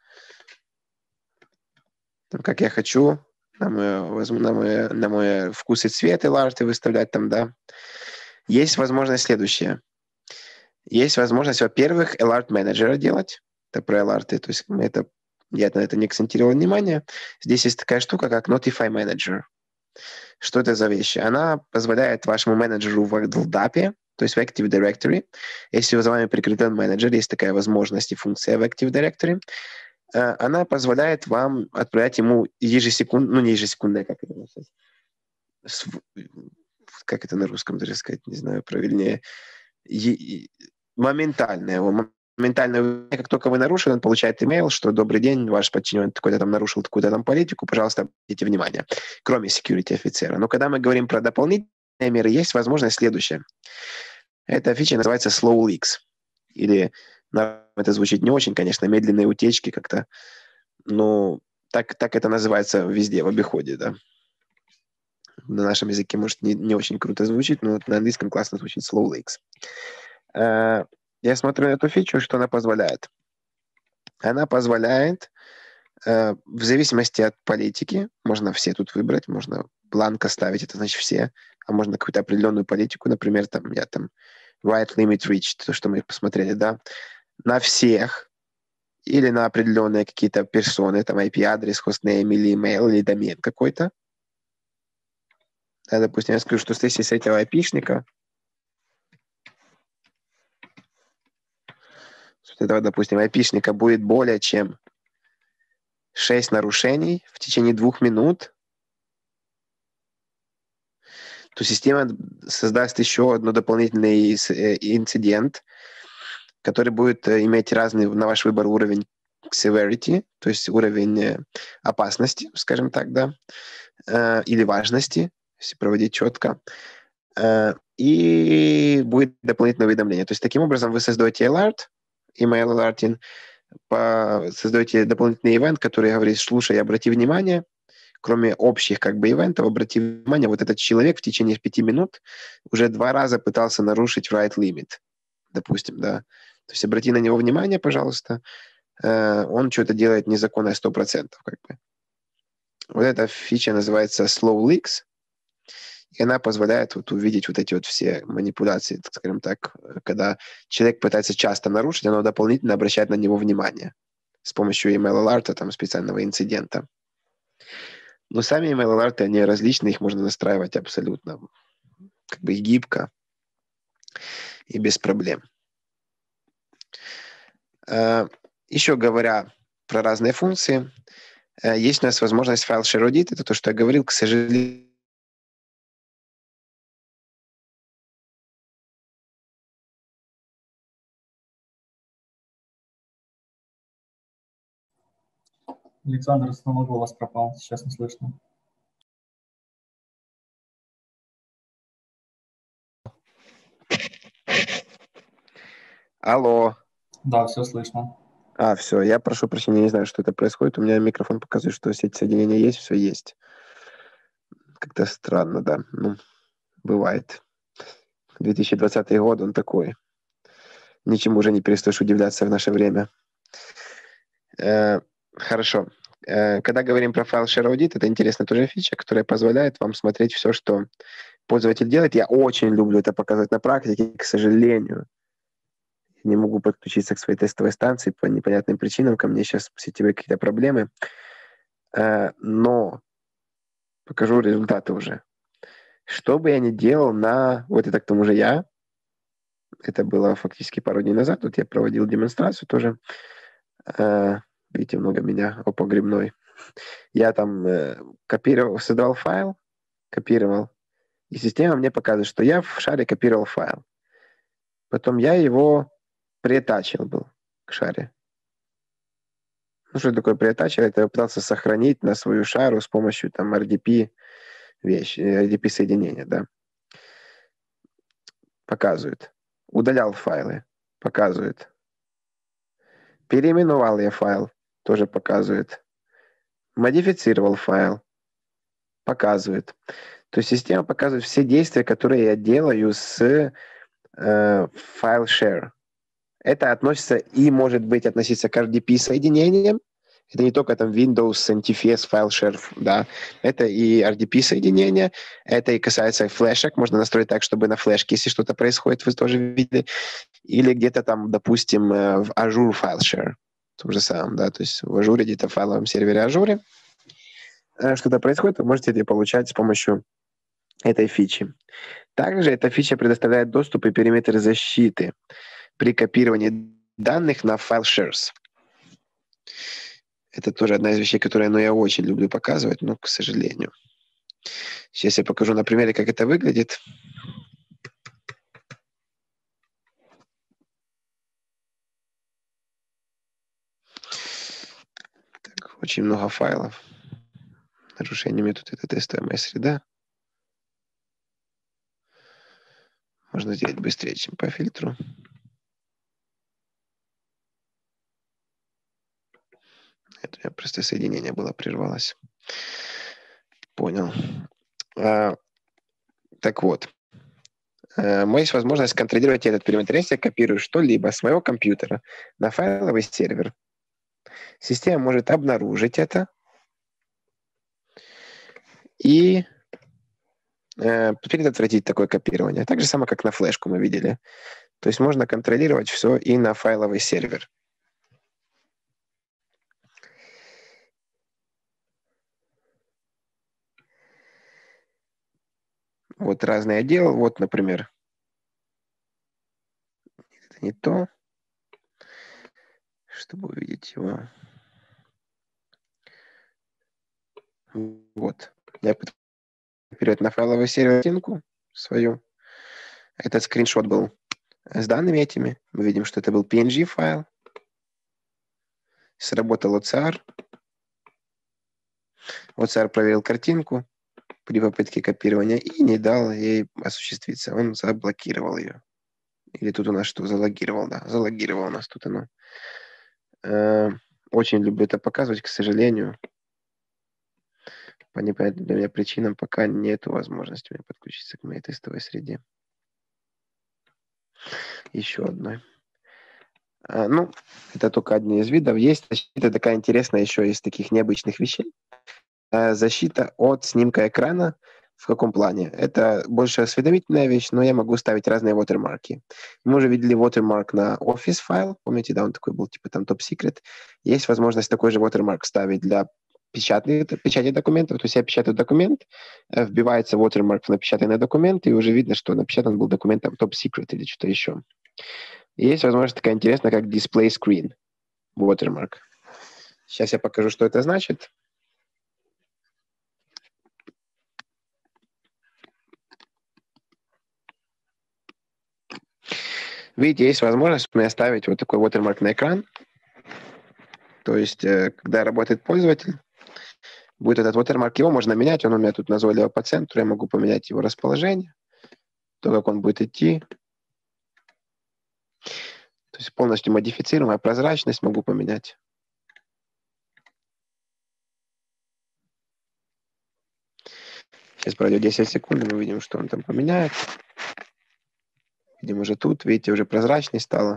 как я хочу, на мой вкус и цвет алерты выставлять там, да. Есть возможность следующая. Есть возможность, во-первых, alert менеджера делать. Это про алерты, то есть я на это не акцентировал внимание. Здесь есть такая штука, как Notify Manager. Что это за вещь? Она позволяет вашему менеджеру в LDAP, то есть в Active Directory, если за вами прикреплен менеджер, есть такая возможность и функция в Active Directory, она позволяет вам отправлять ему ежесекундно, не ежесекундное, как это на русском даже сказать, не знаю, правильнее, моментальное, как только вы нарушили, он получает имейл, что добрый день, ваш подчиненный такой-то там нарушил такую-то там политику, пожалуйста, обратите внимание, кроме security офицера. Но когда мы говорим про дополнительные меры, есть возможность следующая. Эта фича называется slow leaks, или это звучит не очень, конечно, медленные утечки как-то, но так это называется везде, в обиходе, да. На нашем языке, может, не очень круто звучит, но на английском классно звучит slow leaks. Я смотрю на эту фичу, что она позволяет. Она позволяет, в зависимости от политики, можно все тут выбрать, можно бланк оставить, это значит все, а можно какую-то определенную политику, например, там right limit reached, то, что мы посмотрели, да, на всех или на определенные какие-то персоны, там IP-адрес, хостнейм или email, или домен какой-то. Да, допустим, я скажу, что если с этого IP-шника, с этого, допустим, IP-шника будет более чем 6 нарушений в течение 2 минут, то система создаст еще один дополнительный инцидент, который будет иметь разный на ваш выбор уровень severity, то есть уровень опасности, скажем так, да, или важности, если проводить четко, и будет дополнительное уведомление. То есть таким образом вы создаете alert, email alerting, создаете дополнительный ивент, который говорит: слушай, обрати внимание, кроме общих как бы ивентов, обрати внимание, вот этот человек в течение 5 минут уже 2 раза пытался нарушить write limit, допустим, да. То есть обрати на него внимание, пожалуйста, он что-то делает незаконно 100%. Как бы. Вот эта фича называется Slow Leaks, и она позволяет вот увидеть вот эти вот все манипуляции, так скажем так, когда человек пытается часто нарушить, оно дополнительно обращает на него внимание с помощью email alert, там, специального инцидента. Но сами email alerты, они различные, их можно настраивать абсолютно как бы гибко и без проблем. Еще говоря про разные функции, есть у нас возможность файл share audit, это то, что я говорил, к сожалению.
Александр, снова голос пропал, сейчас не слышно.
Алло.
Да, все слышно.
Все, я прошу прощения, не знаю, что это происходит. У меня микрофон показывает, что сеть соединения есть, все есть. Как-то странно, да. Ну, бывает. 2020 год, он такой. Ничему уже не перестаешь удивляться в наше время. Хорошо. Когда говорим про файл share audit, это интересная тоже фича, которая позволяет вам смотреть все, что пользователь делает. Я очень люблю это показывать на практике, к сожалению. Не могу подключиться к своей тестовой станции по непонятным причинам. Ко мне сейчас сетевые какие-то проблемы. Но покажу результаты уже. Что бы я ни делал Вот это к тому же я. Это было фактически пару дней назад. Тут я проводил демонстрацию тоже. Видите, много меня о погребной. Я там копировал, создавал файл, копировал, и система мне показывает, что я в шаре копировал файл. Потом я его приатачил был к шаре. Ну, что такое приатачил? Это я пытался сохранить на свою шару с помощью там RDP RDP соединения, да. Показывает. Удалял файлы. Показывает. Переименовал я файл. Тоже показывает. Модифицировал файл. Показывает. То есть система показывает все действия, которые я делаю с файл share. Это относится и может быть относиться к RDP-соединениям. Это не только там Windows, NTFS, файл share, да. Это и RDP-соединения, это и касается флешек. Можно настроить так, чтобы на флешке, если что-то происходит, вы тоже видели. Или где-то там, допустим, в Azure файл share. Том же самом, да. То есть в Azure, где-то в файловом сервере Azure что-то происходит, вы можете это получать с помощью этой фичи. Также эта фича предоставляет доступ и периметр защиты при копировании данных на файл shares. Это тоже одна из вещей, которые я очень люблю показывать, но, к сожалению. Сейчас я покажу на примере, как это выглядит. Так, очень много файлов. Нарушениями тут это тестовая моя среда. Можно сделать быстрее, чем по фильтру. Это у меня просто соединение было, прервалось. Понял. Так вот. У меня есть возможность контролировать этот периметр. Если я копирую что-либо с моего компьютера на файловый сервер, система может обнаружить это и предотвратить такое копирование. Так же самое, как на флешку мы видели. То есть можно контролировать все и на файловый сервер. Вот разные отделы. Вот, например, это не то, чтобы увидеть его. Вот. Я вперед на файловую серию картинку свою. Этот скриншот был с данными этими. Мы видим, что это был PNG файл. Сработал OCR. OCR проверил картинку при попытке копирования и не дал ей осуществиться. Он заблокировал ее. Или тут у нас что? Залогировал, да. Залогировал у нас тут оно. Очень люблю это показывать, к сожалению. По непонятным для меня причинам пока нет возможности у меня подключиться к моей тестовой среде. Еще одной. Ну, это только один из видов. Есть защита такая интересная еще из таких необычных вещей. Защита от снимка экрана. В каком плане? Это больше осведомительная вещь, но я могу ставить разные watermarки. Мы уже видели watermark на Office файл. Помните, да, он такой был, типа там Top Secret. Есть возможность такой же watermark ставить для печати документов. То есть я печатаю документ, вбивается watermark в напечатанный документ, и уже видно, что напечатан был документ там Top Secret или что-то еще. И есть возможность такая интересная, как Display Screen watermark. Сейчас я покажу, что это значит. Видите, есть возможность мне оставить вот такой watermark на экран. То есть, когда работает пользователь, будет этот watermark, его можно менять, он у меня тут назойливо по центру, я могу поменять его расположение, то, как он будет идти. То есть полностью модифицируемая прозрачность могу поменять. Сейчас пройдет 10 секунд, мы увидим, что он там поменяет. Видим уже тут, видите, уже прозрачность стала.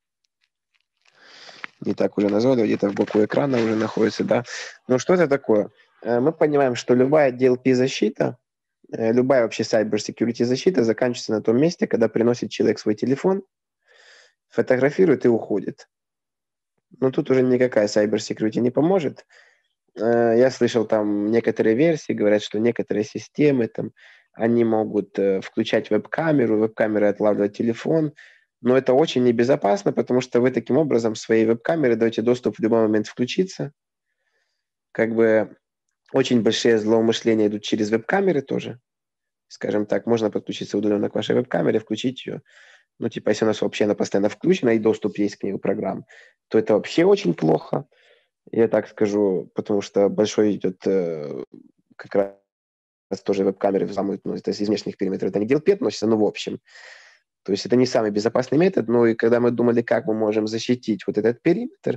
Не так уже назойливо, где-то в боку экрана уже находится, да. Ну, что это такое? Мы понимаем, что любая DLP-защита, любая вообще cyber security защита заканчивается на том месте, когда приносит человек свой телефон, фотографирует и уходит. Но тут уже никакая cyber security не поможет. Я слышал там некоторые версии, говорят, что некоторые системы там, они могут включать веб-камеру, веб-камера отлавливает телефон, но это очень небезопасно, потому что вы таким образом своей веб-камере даете доступ в любой момент включиться. Как бы очень большие злоумышления идут через веб-камеры тоже. Скажем так, можно подключиться удаленно к вашей веб-камере, включить ее. Ну, типа, если у нас вообще она постоянно включена и доступ есть к ней у программ, то это вообще очень плохо. Я так скажу, потому что большой идет как раз тоже веб-камеры взламывают, ну, это из внешних периметров, это не DLP относится, но в общем. То есть это не самый безопасный метод, но и когда мы думали, как мы можем защитить вот этот периметр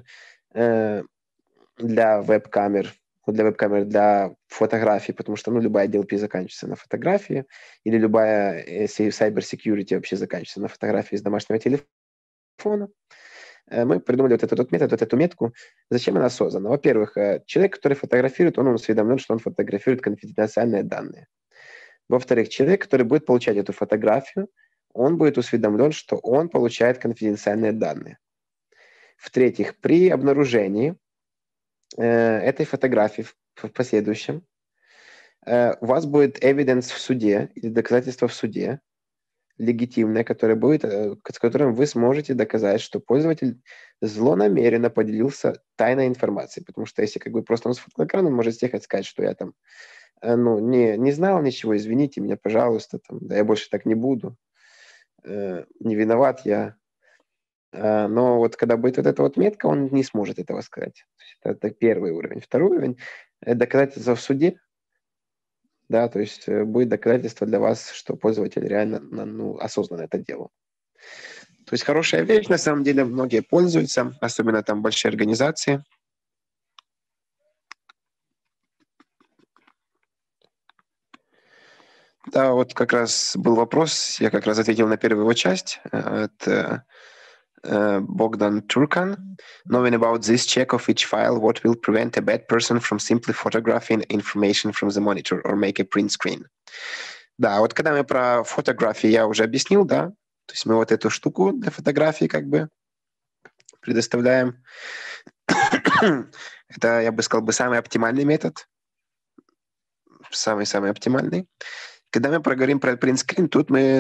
для веб-камер, для фотографий, потому что, ну, любая DLP заканчивается на фотографии, или любая cyber security вообще заканчивается на фотографии с домашнего телефона. Мы придумали вот этот метод, вот эту метку. Зачем она создана? Во-первых, человек, который фотографирует, он осведомлен, что он фотографирует конфиденциальные данные. Во-вторых, человек, который будет получать эту фотографию, он будет осведомлен, что он получает конфиденциальные данные. В-третьих, при обнаружении этой фотографии в последующем у вас будет evidence в суде или доказательство в суде, легитимное, которое будет, с которым вы сможете доказать, что пользователь злонамеренно поделился тайной информацией. Потому что если как бы просто он с фотоэкраном, он может съехать сказать, что я там не знал ничего, извините меня, пожалуйста, там, да я больше так не буду, не виноват я. Но вот когда будет вот эта вот метка, он не сможет этого сказать. Это первый уровень. Второй уровень – доказательство в суде. Да, то есть будет доказательство для вас, что пользователь реально осознанно это делал. То есть хорошая вещь, на самом деле, многие пользуются, особенно там большие организации. Да, вот как раз был вопрос, я как раз ответил на первую его часть от Bogdan Turkan. Knowing about this check of each file, what will prevent a bad person from simply photographing information from the monitor or make a print screen? Да, вот когда мы про фотографии я уже объяснил, да, то есть мы вот эту штуку для фотографии как бы предоставляем. Это, я бы сказал, самый оптимальный метод. Самый-самый оптимальный. Когда мы проговорим про принтскрин, тут мы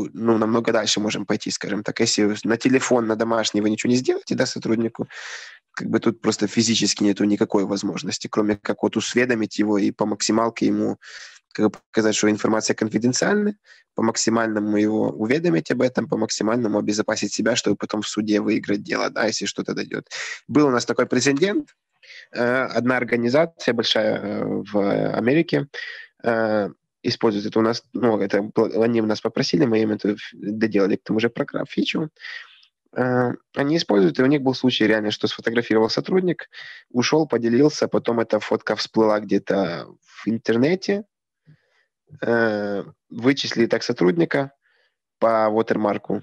намного дальше можем пойти, скажем так. Если на телефон, на домашний вы ничего не сделаете, да, сотруднику, как бы тут просто физически нету никакой возможности, кроме как вот усведомить его и по максималке ему как бы показать, что информация конфиденциальна, по максимальному его уведомить об этом, по максимальному обезопасить себя, чтобы потом в суде выиграть дело, да, если что-то дойдет. Был у нас такой прецедент. Одна организация большая в Америке использует это у нас, ну, это они у нас попросили, мы им это доделали к тому же фичу. Они используют, и у них был случай реально, что сфотографировал сотрудник, ушел, поделился, потом эта фотка всплыла где-то в интернете, вычислили так сотрудника по вотермарку,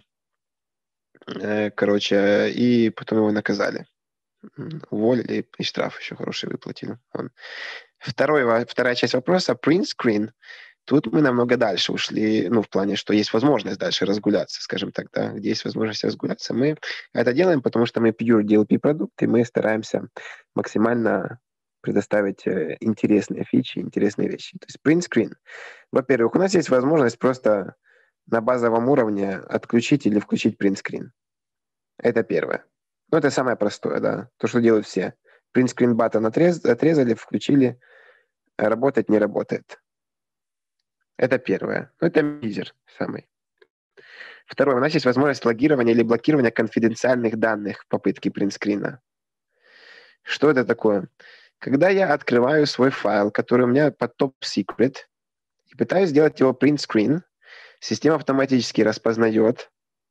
короче, и потом его наказали. Уволили, и штраф еще хороший выплатили. Вторая часть вопроса, print screen. Тут мы намного дальше ушли, ну, в плане, что есть возможность дальше разгуляться, скажем так, да, где есть возможность разгуляться. Мы это делаем, потому что мы pure DLP-продукт, и мы стараемся максимально предоставить интересные фичи, интересные вещи. То есть print screen. Во-первых, у нас есть возможность просто на базовом уровне отключить или включить print screen. Это первое. Ну, это самое простое, да, то, что делают все. Print screen button отрезали, включили, работать не работает. Это первое. Ну, это мизер самый. Второе. У нас есть возможность логирования или блокирования конфиденциальных данных в попытке принтскрина. Что это такое? Когда я открываю свой файл, который у меня под top secret, и пытаюсь сделать его print screen, система автоматически распознает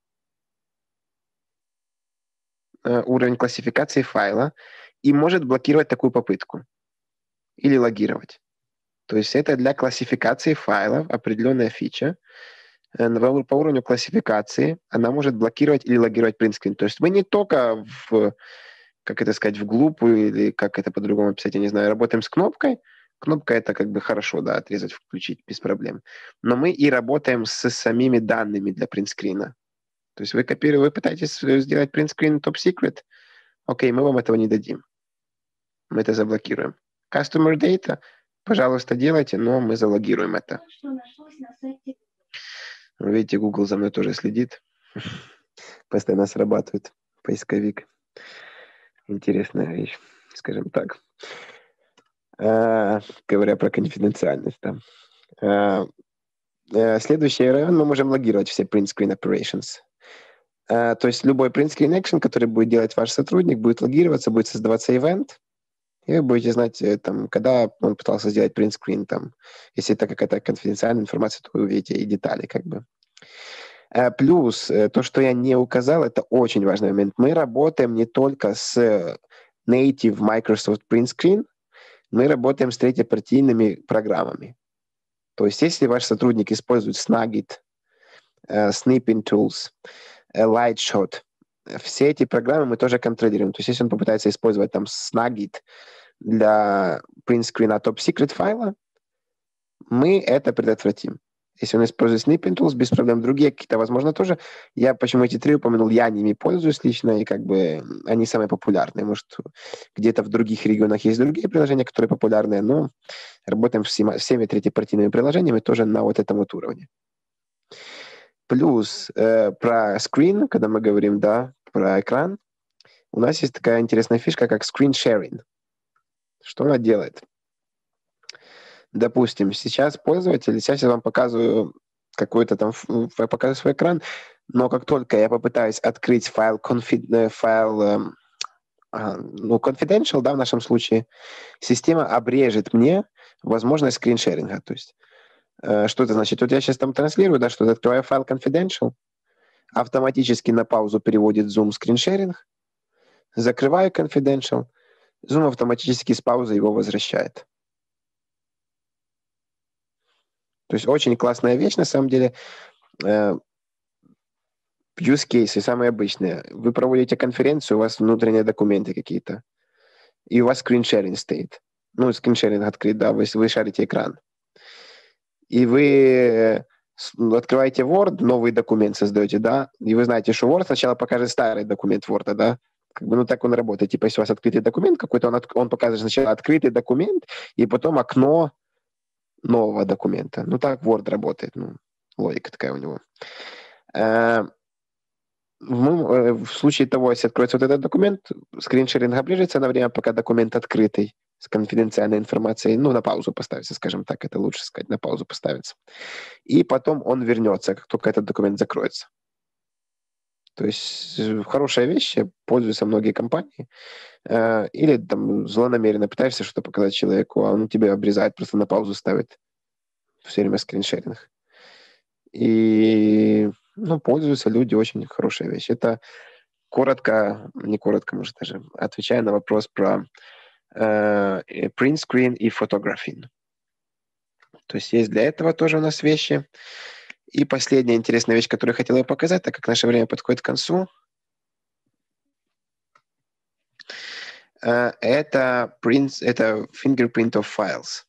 уровень классификации файла и может блокировать такую попытку или логировать. То есть это для классификации файлов определенная фича. По уровню классификации она может блокировать или логировать принтскрин. То есть мы не только в, как это сказать, в глупую или как это по-другому описать, я не знаю, работаем с кнопкой. Кнопка это как бы хорошо, да, отрезать, включить без проблем. Но мы и работаем с самими данными для принтскрина. То есть вы пытаетесь сделать принтскрин top secret, окей, мы вам этого не дадим. Мы это заблокируем. Customer data, пожалуйста, делайте, но мы залогируем это. Вы видите, Google за мной тоже следит. Постоянно срабатывает поисковик. Интересная вещь, скажем так. Говоря про конфиденциальность. Да. Следующий район, мы можем логировать все print screen operations. То есть любой print screen action, который будет делать ваш сотрудник, будет логироваться, будет создаваться ивент, и вы будете знать, там, когда он пытался сделать print screen. Там, если это какая-то конфиденциальная информация, то вы увидите и детали. Как бы. Плюс то, что я не указал, это очень важный момент. Мы работаем не только с native Microsoft Print Screen, мы работаем с третьепартийными программами. То есть если ваш сотрудник использует Snagit, Snipping Tools, Lightshot, все эти программы мы тоже контролируем. То есть если он попытается использовать там Snagit для print screen top secret файла, мы это предотвратим. Если он использует Snipping Tools, без проблем. Другие какие-то, возможно, тоже. Я почему эти три упомянул? Я ними пользуюсь лично, и как бы они самые популярные. Может, где-то в других регионах есть другие приложения, которые популярные, но работаем всеми третьепартийными приложениями тоже на вот этом вот уровне. Плюс про screen, когда мы говорим, да, про экран, у нас есть такая интересная фишка, как screen sharing. Что она делает? Допустим, сейчас я вам показываю какой-то там, я показываю свой экран, но как только я попытаюсь открыть файл confidential, да, в нашем случае, система обрежет мне возможность скриншеринга. То есть, что это значит? Вот я сейчас там транслирую, да, что-то открываю файл confidential, автоматически на паузу переводит Zoom скриншеринг, закрываю confidential, Zoom автоматически с паузы его возвращает. То есть очень классная вещь, на самом деле. Use cases самые обычные. Вы проводите конференцию, у вас внутренние документы какие-то, и у вас скриншеринг стоит. Ну, скриншеринг открыт, да, вы шарите экран. И вы открываете Word, новый документ создаете, да, и вы знаете, что Word сначала покажет старый документ Word, да, как бы, ну, так он работает. Типа, если у вас открытый документ какой-то, он покажет сначала открытый документ, и потом окно нового документа. Ну, так Word работает. Ну, логика такая у него. в случае того, если откроется вот этот документ, скриншеринг оближется на время, пока документ открытый с конфиденциальной информацией, ну, на паузу поставится, скажем так, это лучше сказать, на паузу поставится. И потом он вернется, как только этот документ закроется. То есть хорошая вещь, пользуются многие компании. Или там злонамеренно пытаешься что-то показать человеку, а он тебе обрезает, просто на паузу ставит все время скриншеринг. И пользуются люди, очень хорошая вещь. Это коротко, не коротко, может, даже отвечая на вопрос про print screen и photographing. То есть есть для этого тоже у нас вещи. И последняя интересная вещь, которую я хотел бы показать, так как наше время подходит к концу, это fingerprint of files.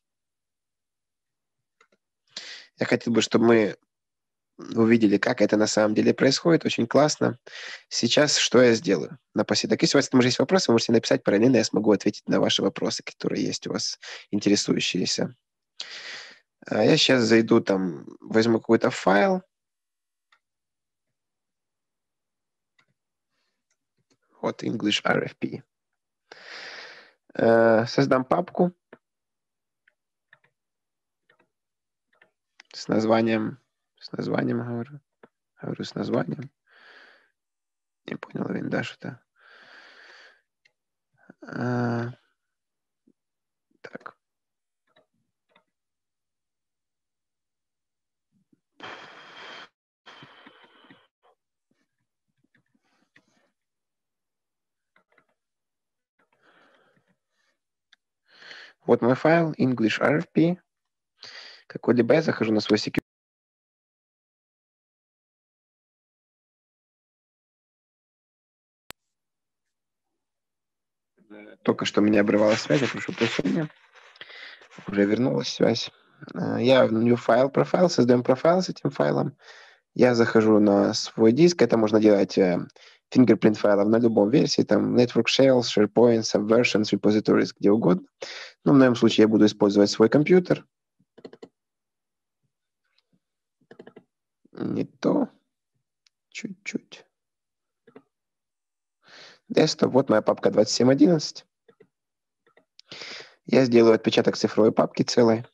Я хотел бы, чтобы мы увидели, как это на самом деле происходит. Очень классно. Сейчас что я сделаю? Напоследок, если у вас там уже есть вопросы, вы можете написать параллельно, я смогу ответить на ваши вопросы, которые есть у вас, интересующиеся. Я сейчас зайду там, возьму какой-то файл. Вот English RFP. Создам папку с названием, говорю с названием. Не понял, да, что-то. Так. Вот мой файл English RFP. Какой-либо я захожу на свой security. Только что меня обрывала связь, я прошу прощения. Уже вернулась связь. Я в new file профайл, создаем профайл с этим файлом. Я захожу на свой диск. Это можно делать fingerprint файлов на любом версии, там Network Shells, SharePoint, Subversions, Repositories, где угодно. Но в моем случае я буду использовать свой компьютер. Не то. Чуть-чуть. Desktop. Вот моя папка 2711. Я сделаю отпечаток цифровой папки целой.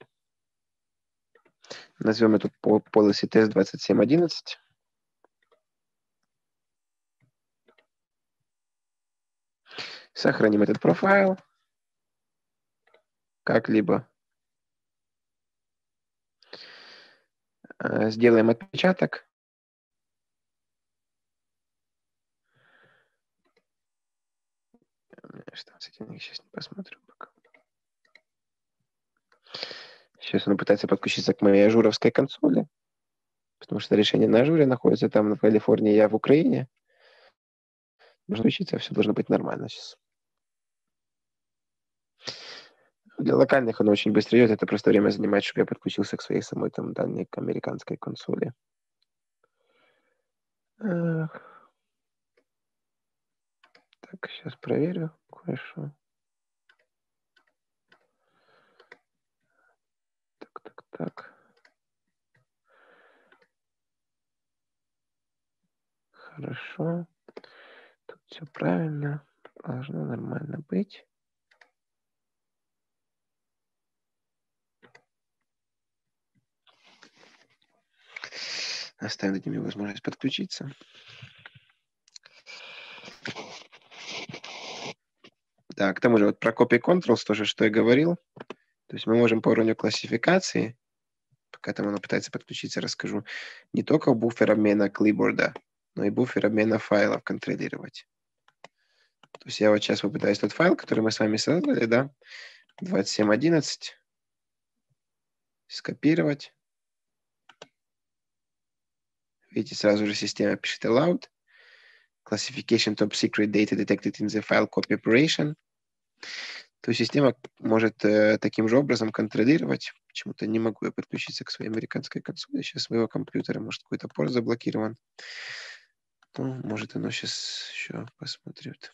Назовем эту policy test 2711. Сохраним этот профайл. Как-либо. Сделаем отпечаток. Что с этим я сейчас не посмотрю пока. Сейчас он пытается подключиться к моей ажуровской консоли, потому что решение на ажуре находится там, в Калифорнии, я в Украине. Должно учиться, все должно быть нормально сейчас. Для локальных оно очень быстро идет, это просто время занимает, чтобы я подключился к своей самой там дальней американской консоли. Так, сейчас проверю кое-что. Так. Хорошо. Тут все правильно. Должно нормально быть. Оставим над ними возможность подключиться. Да, к тому же вот про copy controls тоже, что я говорил. То есть мы можем по уровню классификации, пока там оно пытается подключиться, расскажу, не только буфер обмена клипборда, но и буфер обмена файлов контролировать. То есть я вот сейчас попытаюсь тот файл, который мы с вами создали, да, 2711, скопировать. Видите, сразу же система пишет allowed. Classification top secret data detected in the file copy operation. То есть система может таким же образом контролировать. Почему-то не могу я подключиться к своей американской консоли. Сейчас своего компьютера, может, какой-то порт заблокирован. Ну, может, оно сейчас еще посмотрит.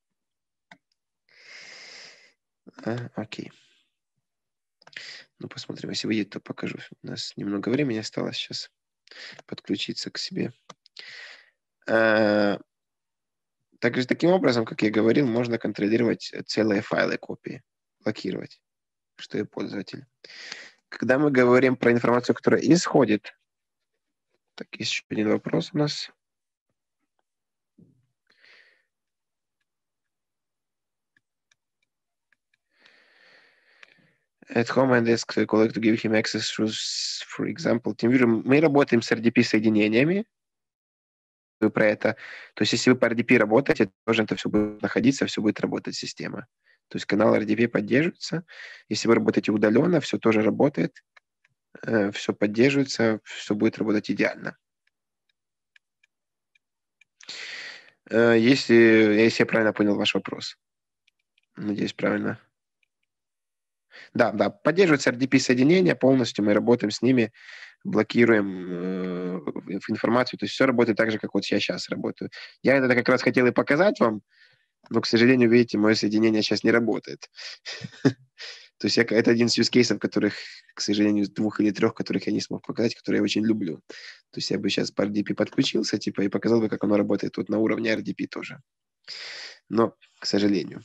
Окей. Ну, посмотрим. Если выйдет, то покажу. У нас немного времени осталось сейчас подключиться к себе. Также таким образом, как я говорил, можно контролировать целые файлы копии, блокировать, что и пользователь. Когда мы говорим про информацию, которая исходит, так, есть еще один вопрос у нас. At home and ask the colleague to give him access to, for example, TeamViewer. Мы работаем с RDP-соединениями. Вы про это. То есть, если вы по RDP работаете, тоже это все будет находиться, все будет работать система. То есть канал RDP поддерживается. Если вы работаете удаленно, все тоже работает, все поддерживается, все будет работать идеально. Если я правильно понял ваш вопрос. Надеюсь, правильно. Да, поддерживается RDP-соединение полностью, мы работаем с ними, блокируем информацию, то есть все работает так же, как вот я сейчас работаю. Я это как раз хотел и показать вам, но, к сожалению, видите, мое соединение сейчас не работает. То есть это один из use cases, которых, к сожалению, из 2 или 3, которых я не смог показать, которые я очень люблю. То есть я бы сейчас по RDP подключился, и показал бы, как оно работает тут на уровне RDP тоже. Но, к сожалению,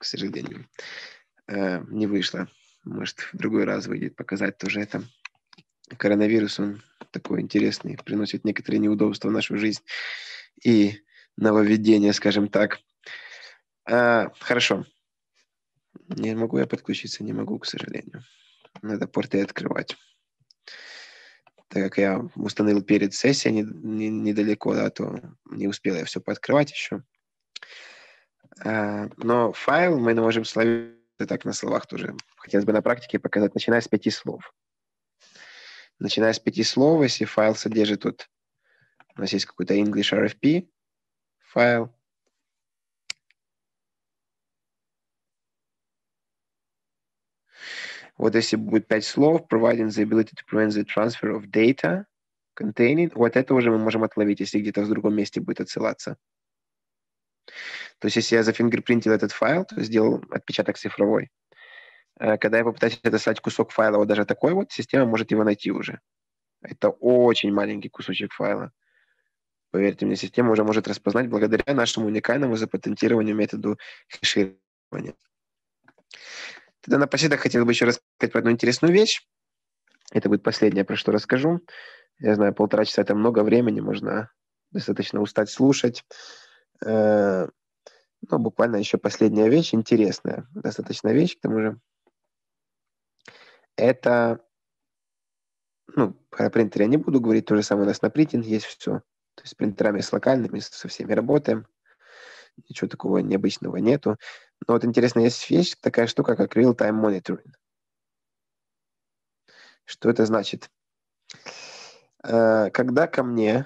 не вышло. Может, в другой раз выйдет показать тоже это. Коронавирус, он такой интересный, приносит некоторые неудобства в нашу жизнь и нововведения, скажем так. Хорошо. Не могу я подключиться? Не могу, к сожалению. Надо порты открывать. Так как я установил перед сессией недалеко, да, то не успел я все пооткрывать еще. Но файл мы можем словить так на словах тоже. Хотелось бы на практике показать, начиная с 5 слов. Начиная с 5 слов, если файл содержит тут, у нас есть какой-то English RFP файл. Вот если будет 5 слов, providing the ability to prevent the transfer of data containing, вот это уже мы можем отловить, если где-то в другом месте будет отсылаться. То есть если я зафингерпринтил этот файл, то сделал отпечаток цифровой, когда я попытаюсь отослать кусок файла, вот даже такой вот, система может его найти уже. Это очень маленький кусочек файла. Поверьте мне, система уже может распознать благодаря нашему уникальному запатентированию методу хеширования. Тогда напоследок хотел бы еще рассказать про одну интересную вещь. Это будет последнее, про что расскажу. Я знаю, 1,5 часа – это много времени, можно достаточно устать слушать. Но буквально еще последняя вещь, интересная достаточно вещь, к тому же. Это, про принтер я не буду говорить, то же самое у нас на принтинг есть все. То есть с принтерами с локальными, со всеми работаем. Ничего такого необычного нету. Но вот интересная есть вещь, такая штука, как real-time monitoring. Что это значит? Когда ко мне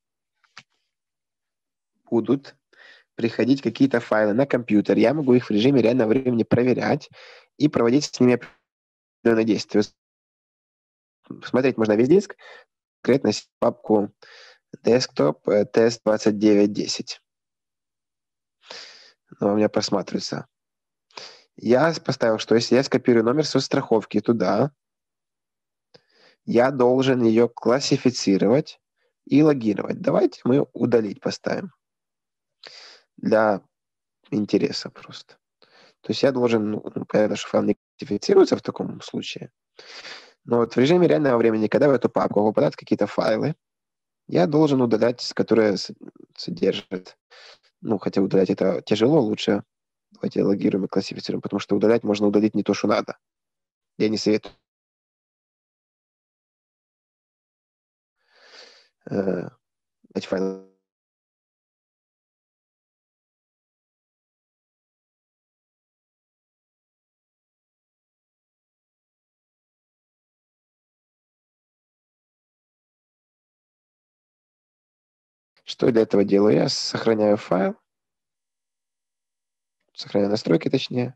будут приходить какие-то файлы на компьютер, я могу их в режиме реального времени проверять и проводить с ними определенные действия. Смотреть можно весь диск, конкретно папку desktop test 2910. Но у меня просматривается. Я поставил, что если я скопирую номер со страховки туда, я должен ее классифицировать и логировать. Давайте мы удалить поставим. Для интереса просто. То есть я должен, понятно, что файл не классифицируется в таком случае, но вот в режиме реального времени, когда в эту папку попадают какие-то файлы, я должен удалять, которые содержат, хотя удалять это тяжело, лучше давайте логируем и классифицируем, потому что удалять можно удалить не то, что надо. Я не советую. Эти файлы. Что я для этого делаю? Я сохраняю файл, сохраняю настройки, точнее.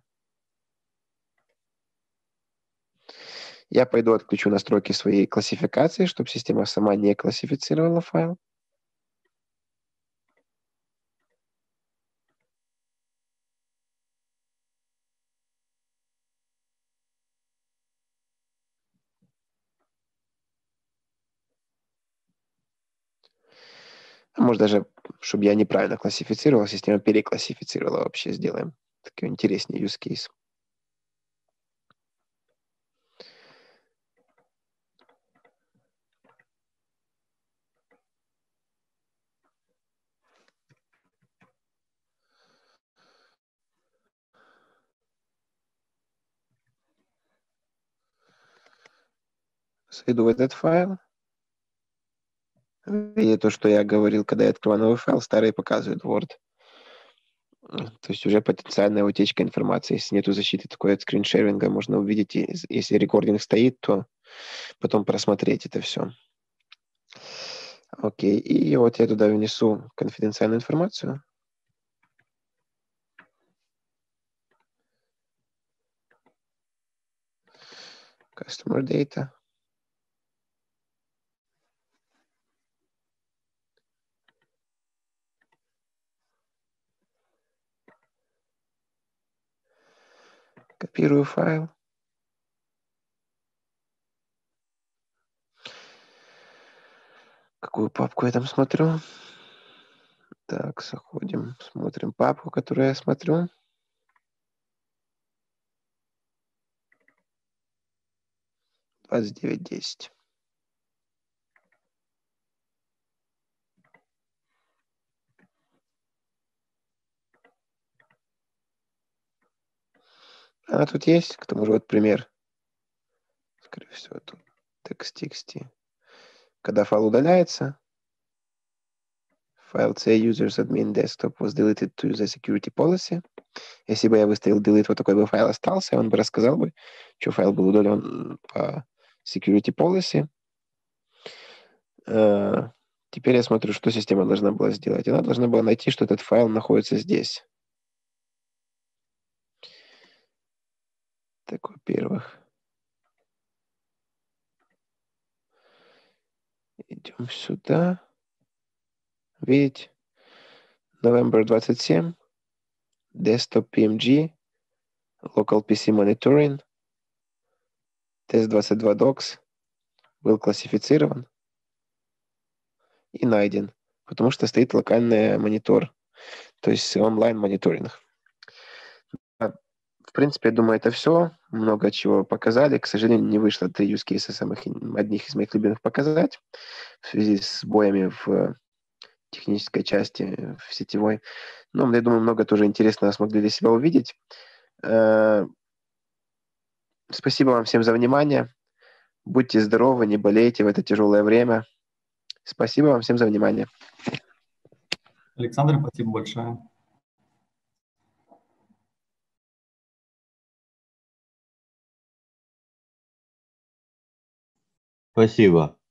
Я пойду отключу настройки своей классификации, чтобы система сама не классифицировала файл. Может, даже чтобы я неправильно классифицировал, система переклассифицировала вообще, сделаем. Такой интереснее use case. Зайду в этот файл. И то, что я говорил, когда я открываю новый файл, старый показывает Word. То есть уже потенциальная утечка информации. Если нету защиты такой от скриншеринга, можно увидеть, если рекординг стоит, то потом просмотреть это все. Окей, и вот я туда внесу конфиденциальную информацию. Customer data. Копирую файл. Какую папку я там смотрю? Так, заходим, смотрим папку, которую я смотрю. $29.10. Она тут есть, к тому же вот пример. Скорее всего, тут text.txt. Когда файл удаляется, файл C users admin desktop was deleted to the security policy. Если бы я выставил delete, вот такой бы файл остался, он бы рассказал бы, что файл был удален по security policy. Теперь я смотрю, что система должна была сделать. Она должна была найти, что этот файл находится здесь. Так, во-первых, идем сюда. Видите? November 27, Desktop PMG, Local PC Monitoring, Test22 Docs был классифицирован и найден, потому что стоит локальный монитор, то есть онлайн-мониторинг. В принципе, я думаю, это все. Много чего показали. К сожалению, не вышло 3 use cases одних из моих любимых показать в связи с боями в технической части, в сетевой. Но, я думаю, много тоже интересного смогли для себя увидеть. Спасибо вам всем за внимание. Будьте здоровы, не болейте в это тяжелое время. Спасибо вам всем за внимание.
Александр, спасибо большое.
Спасибо.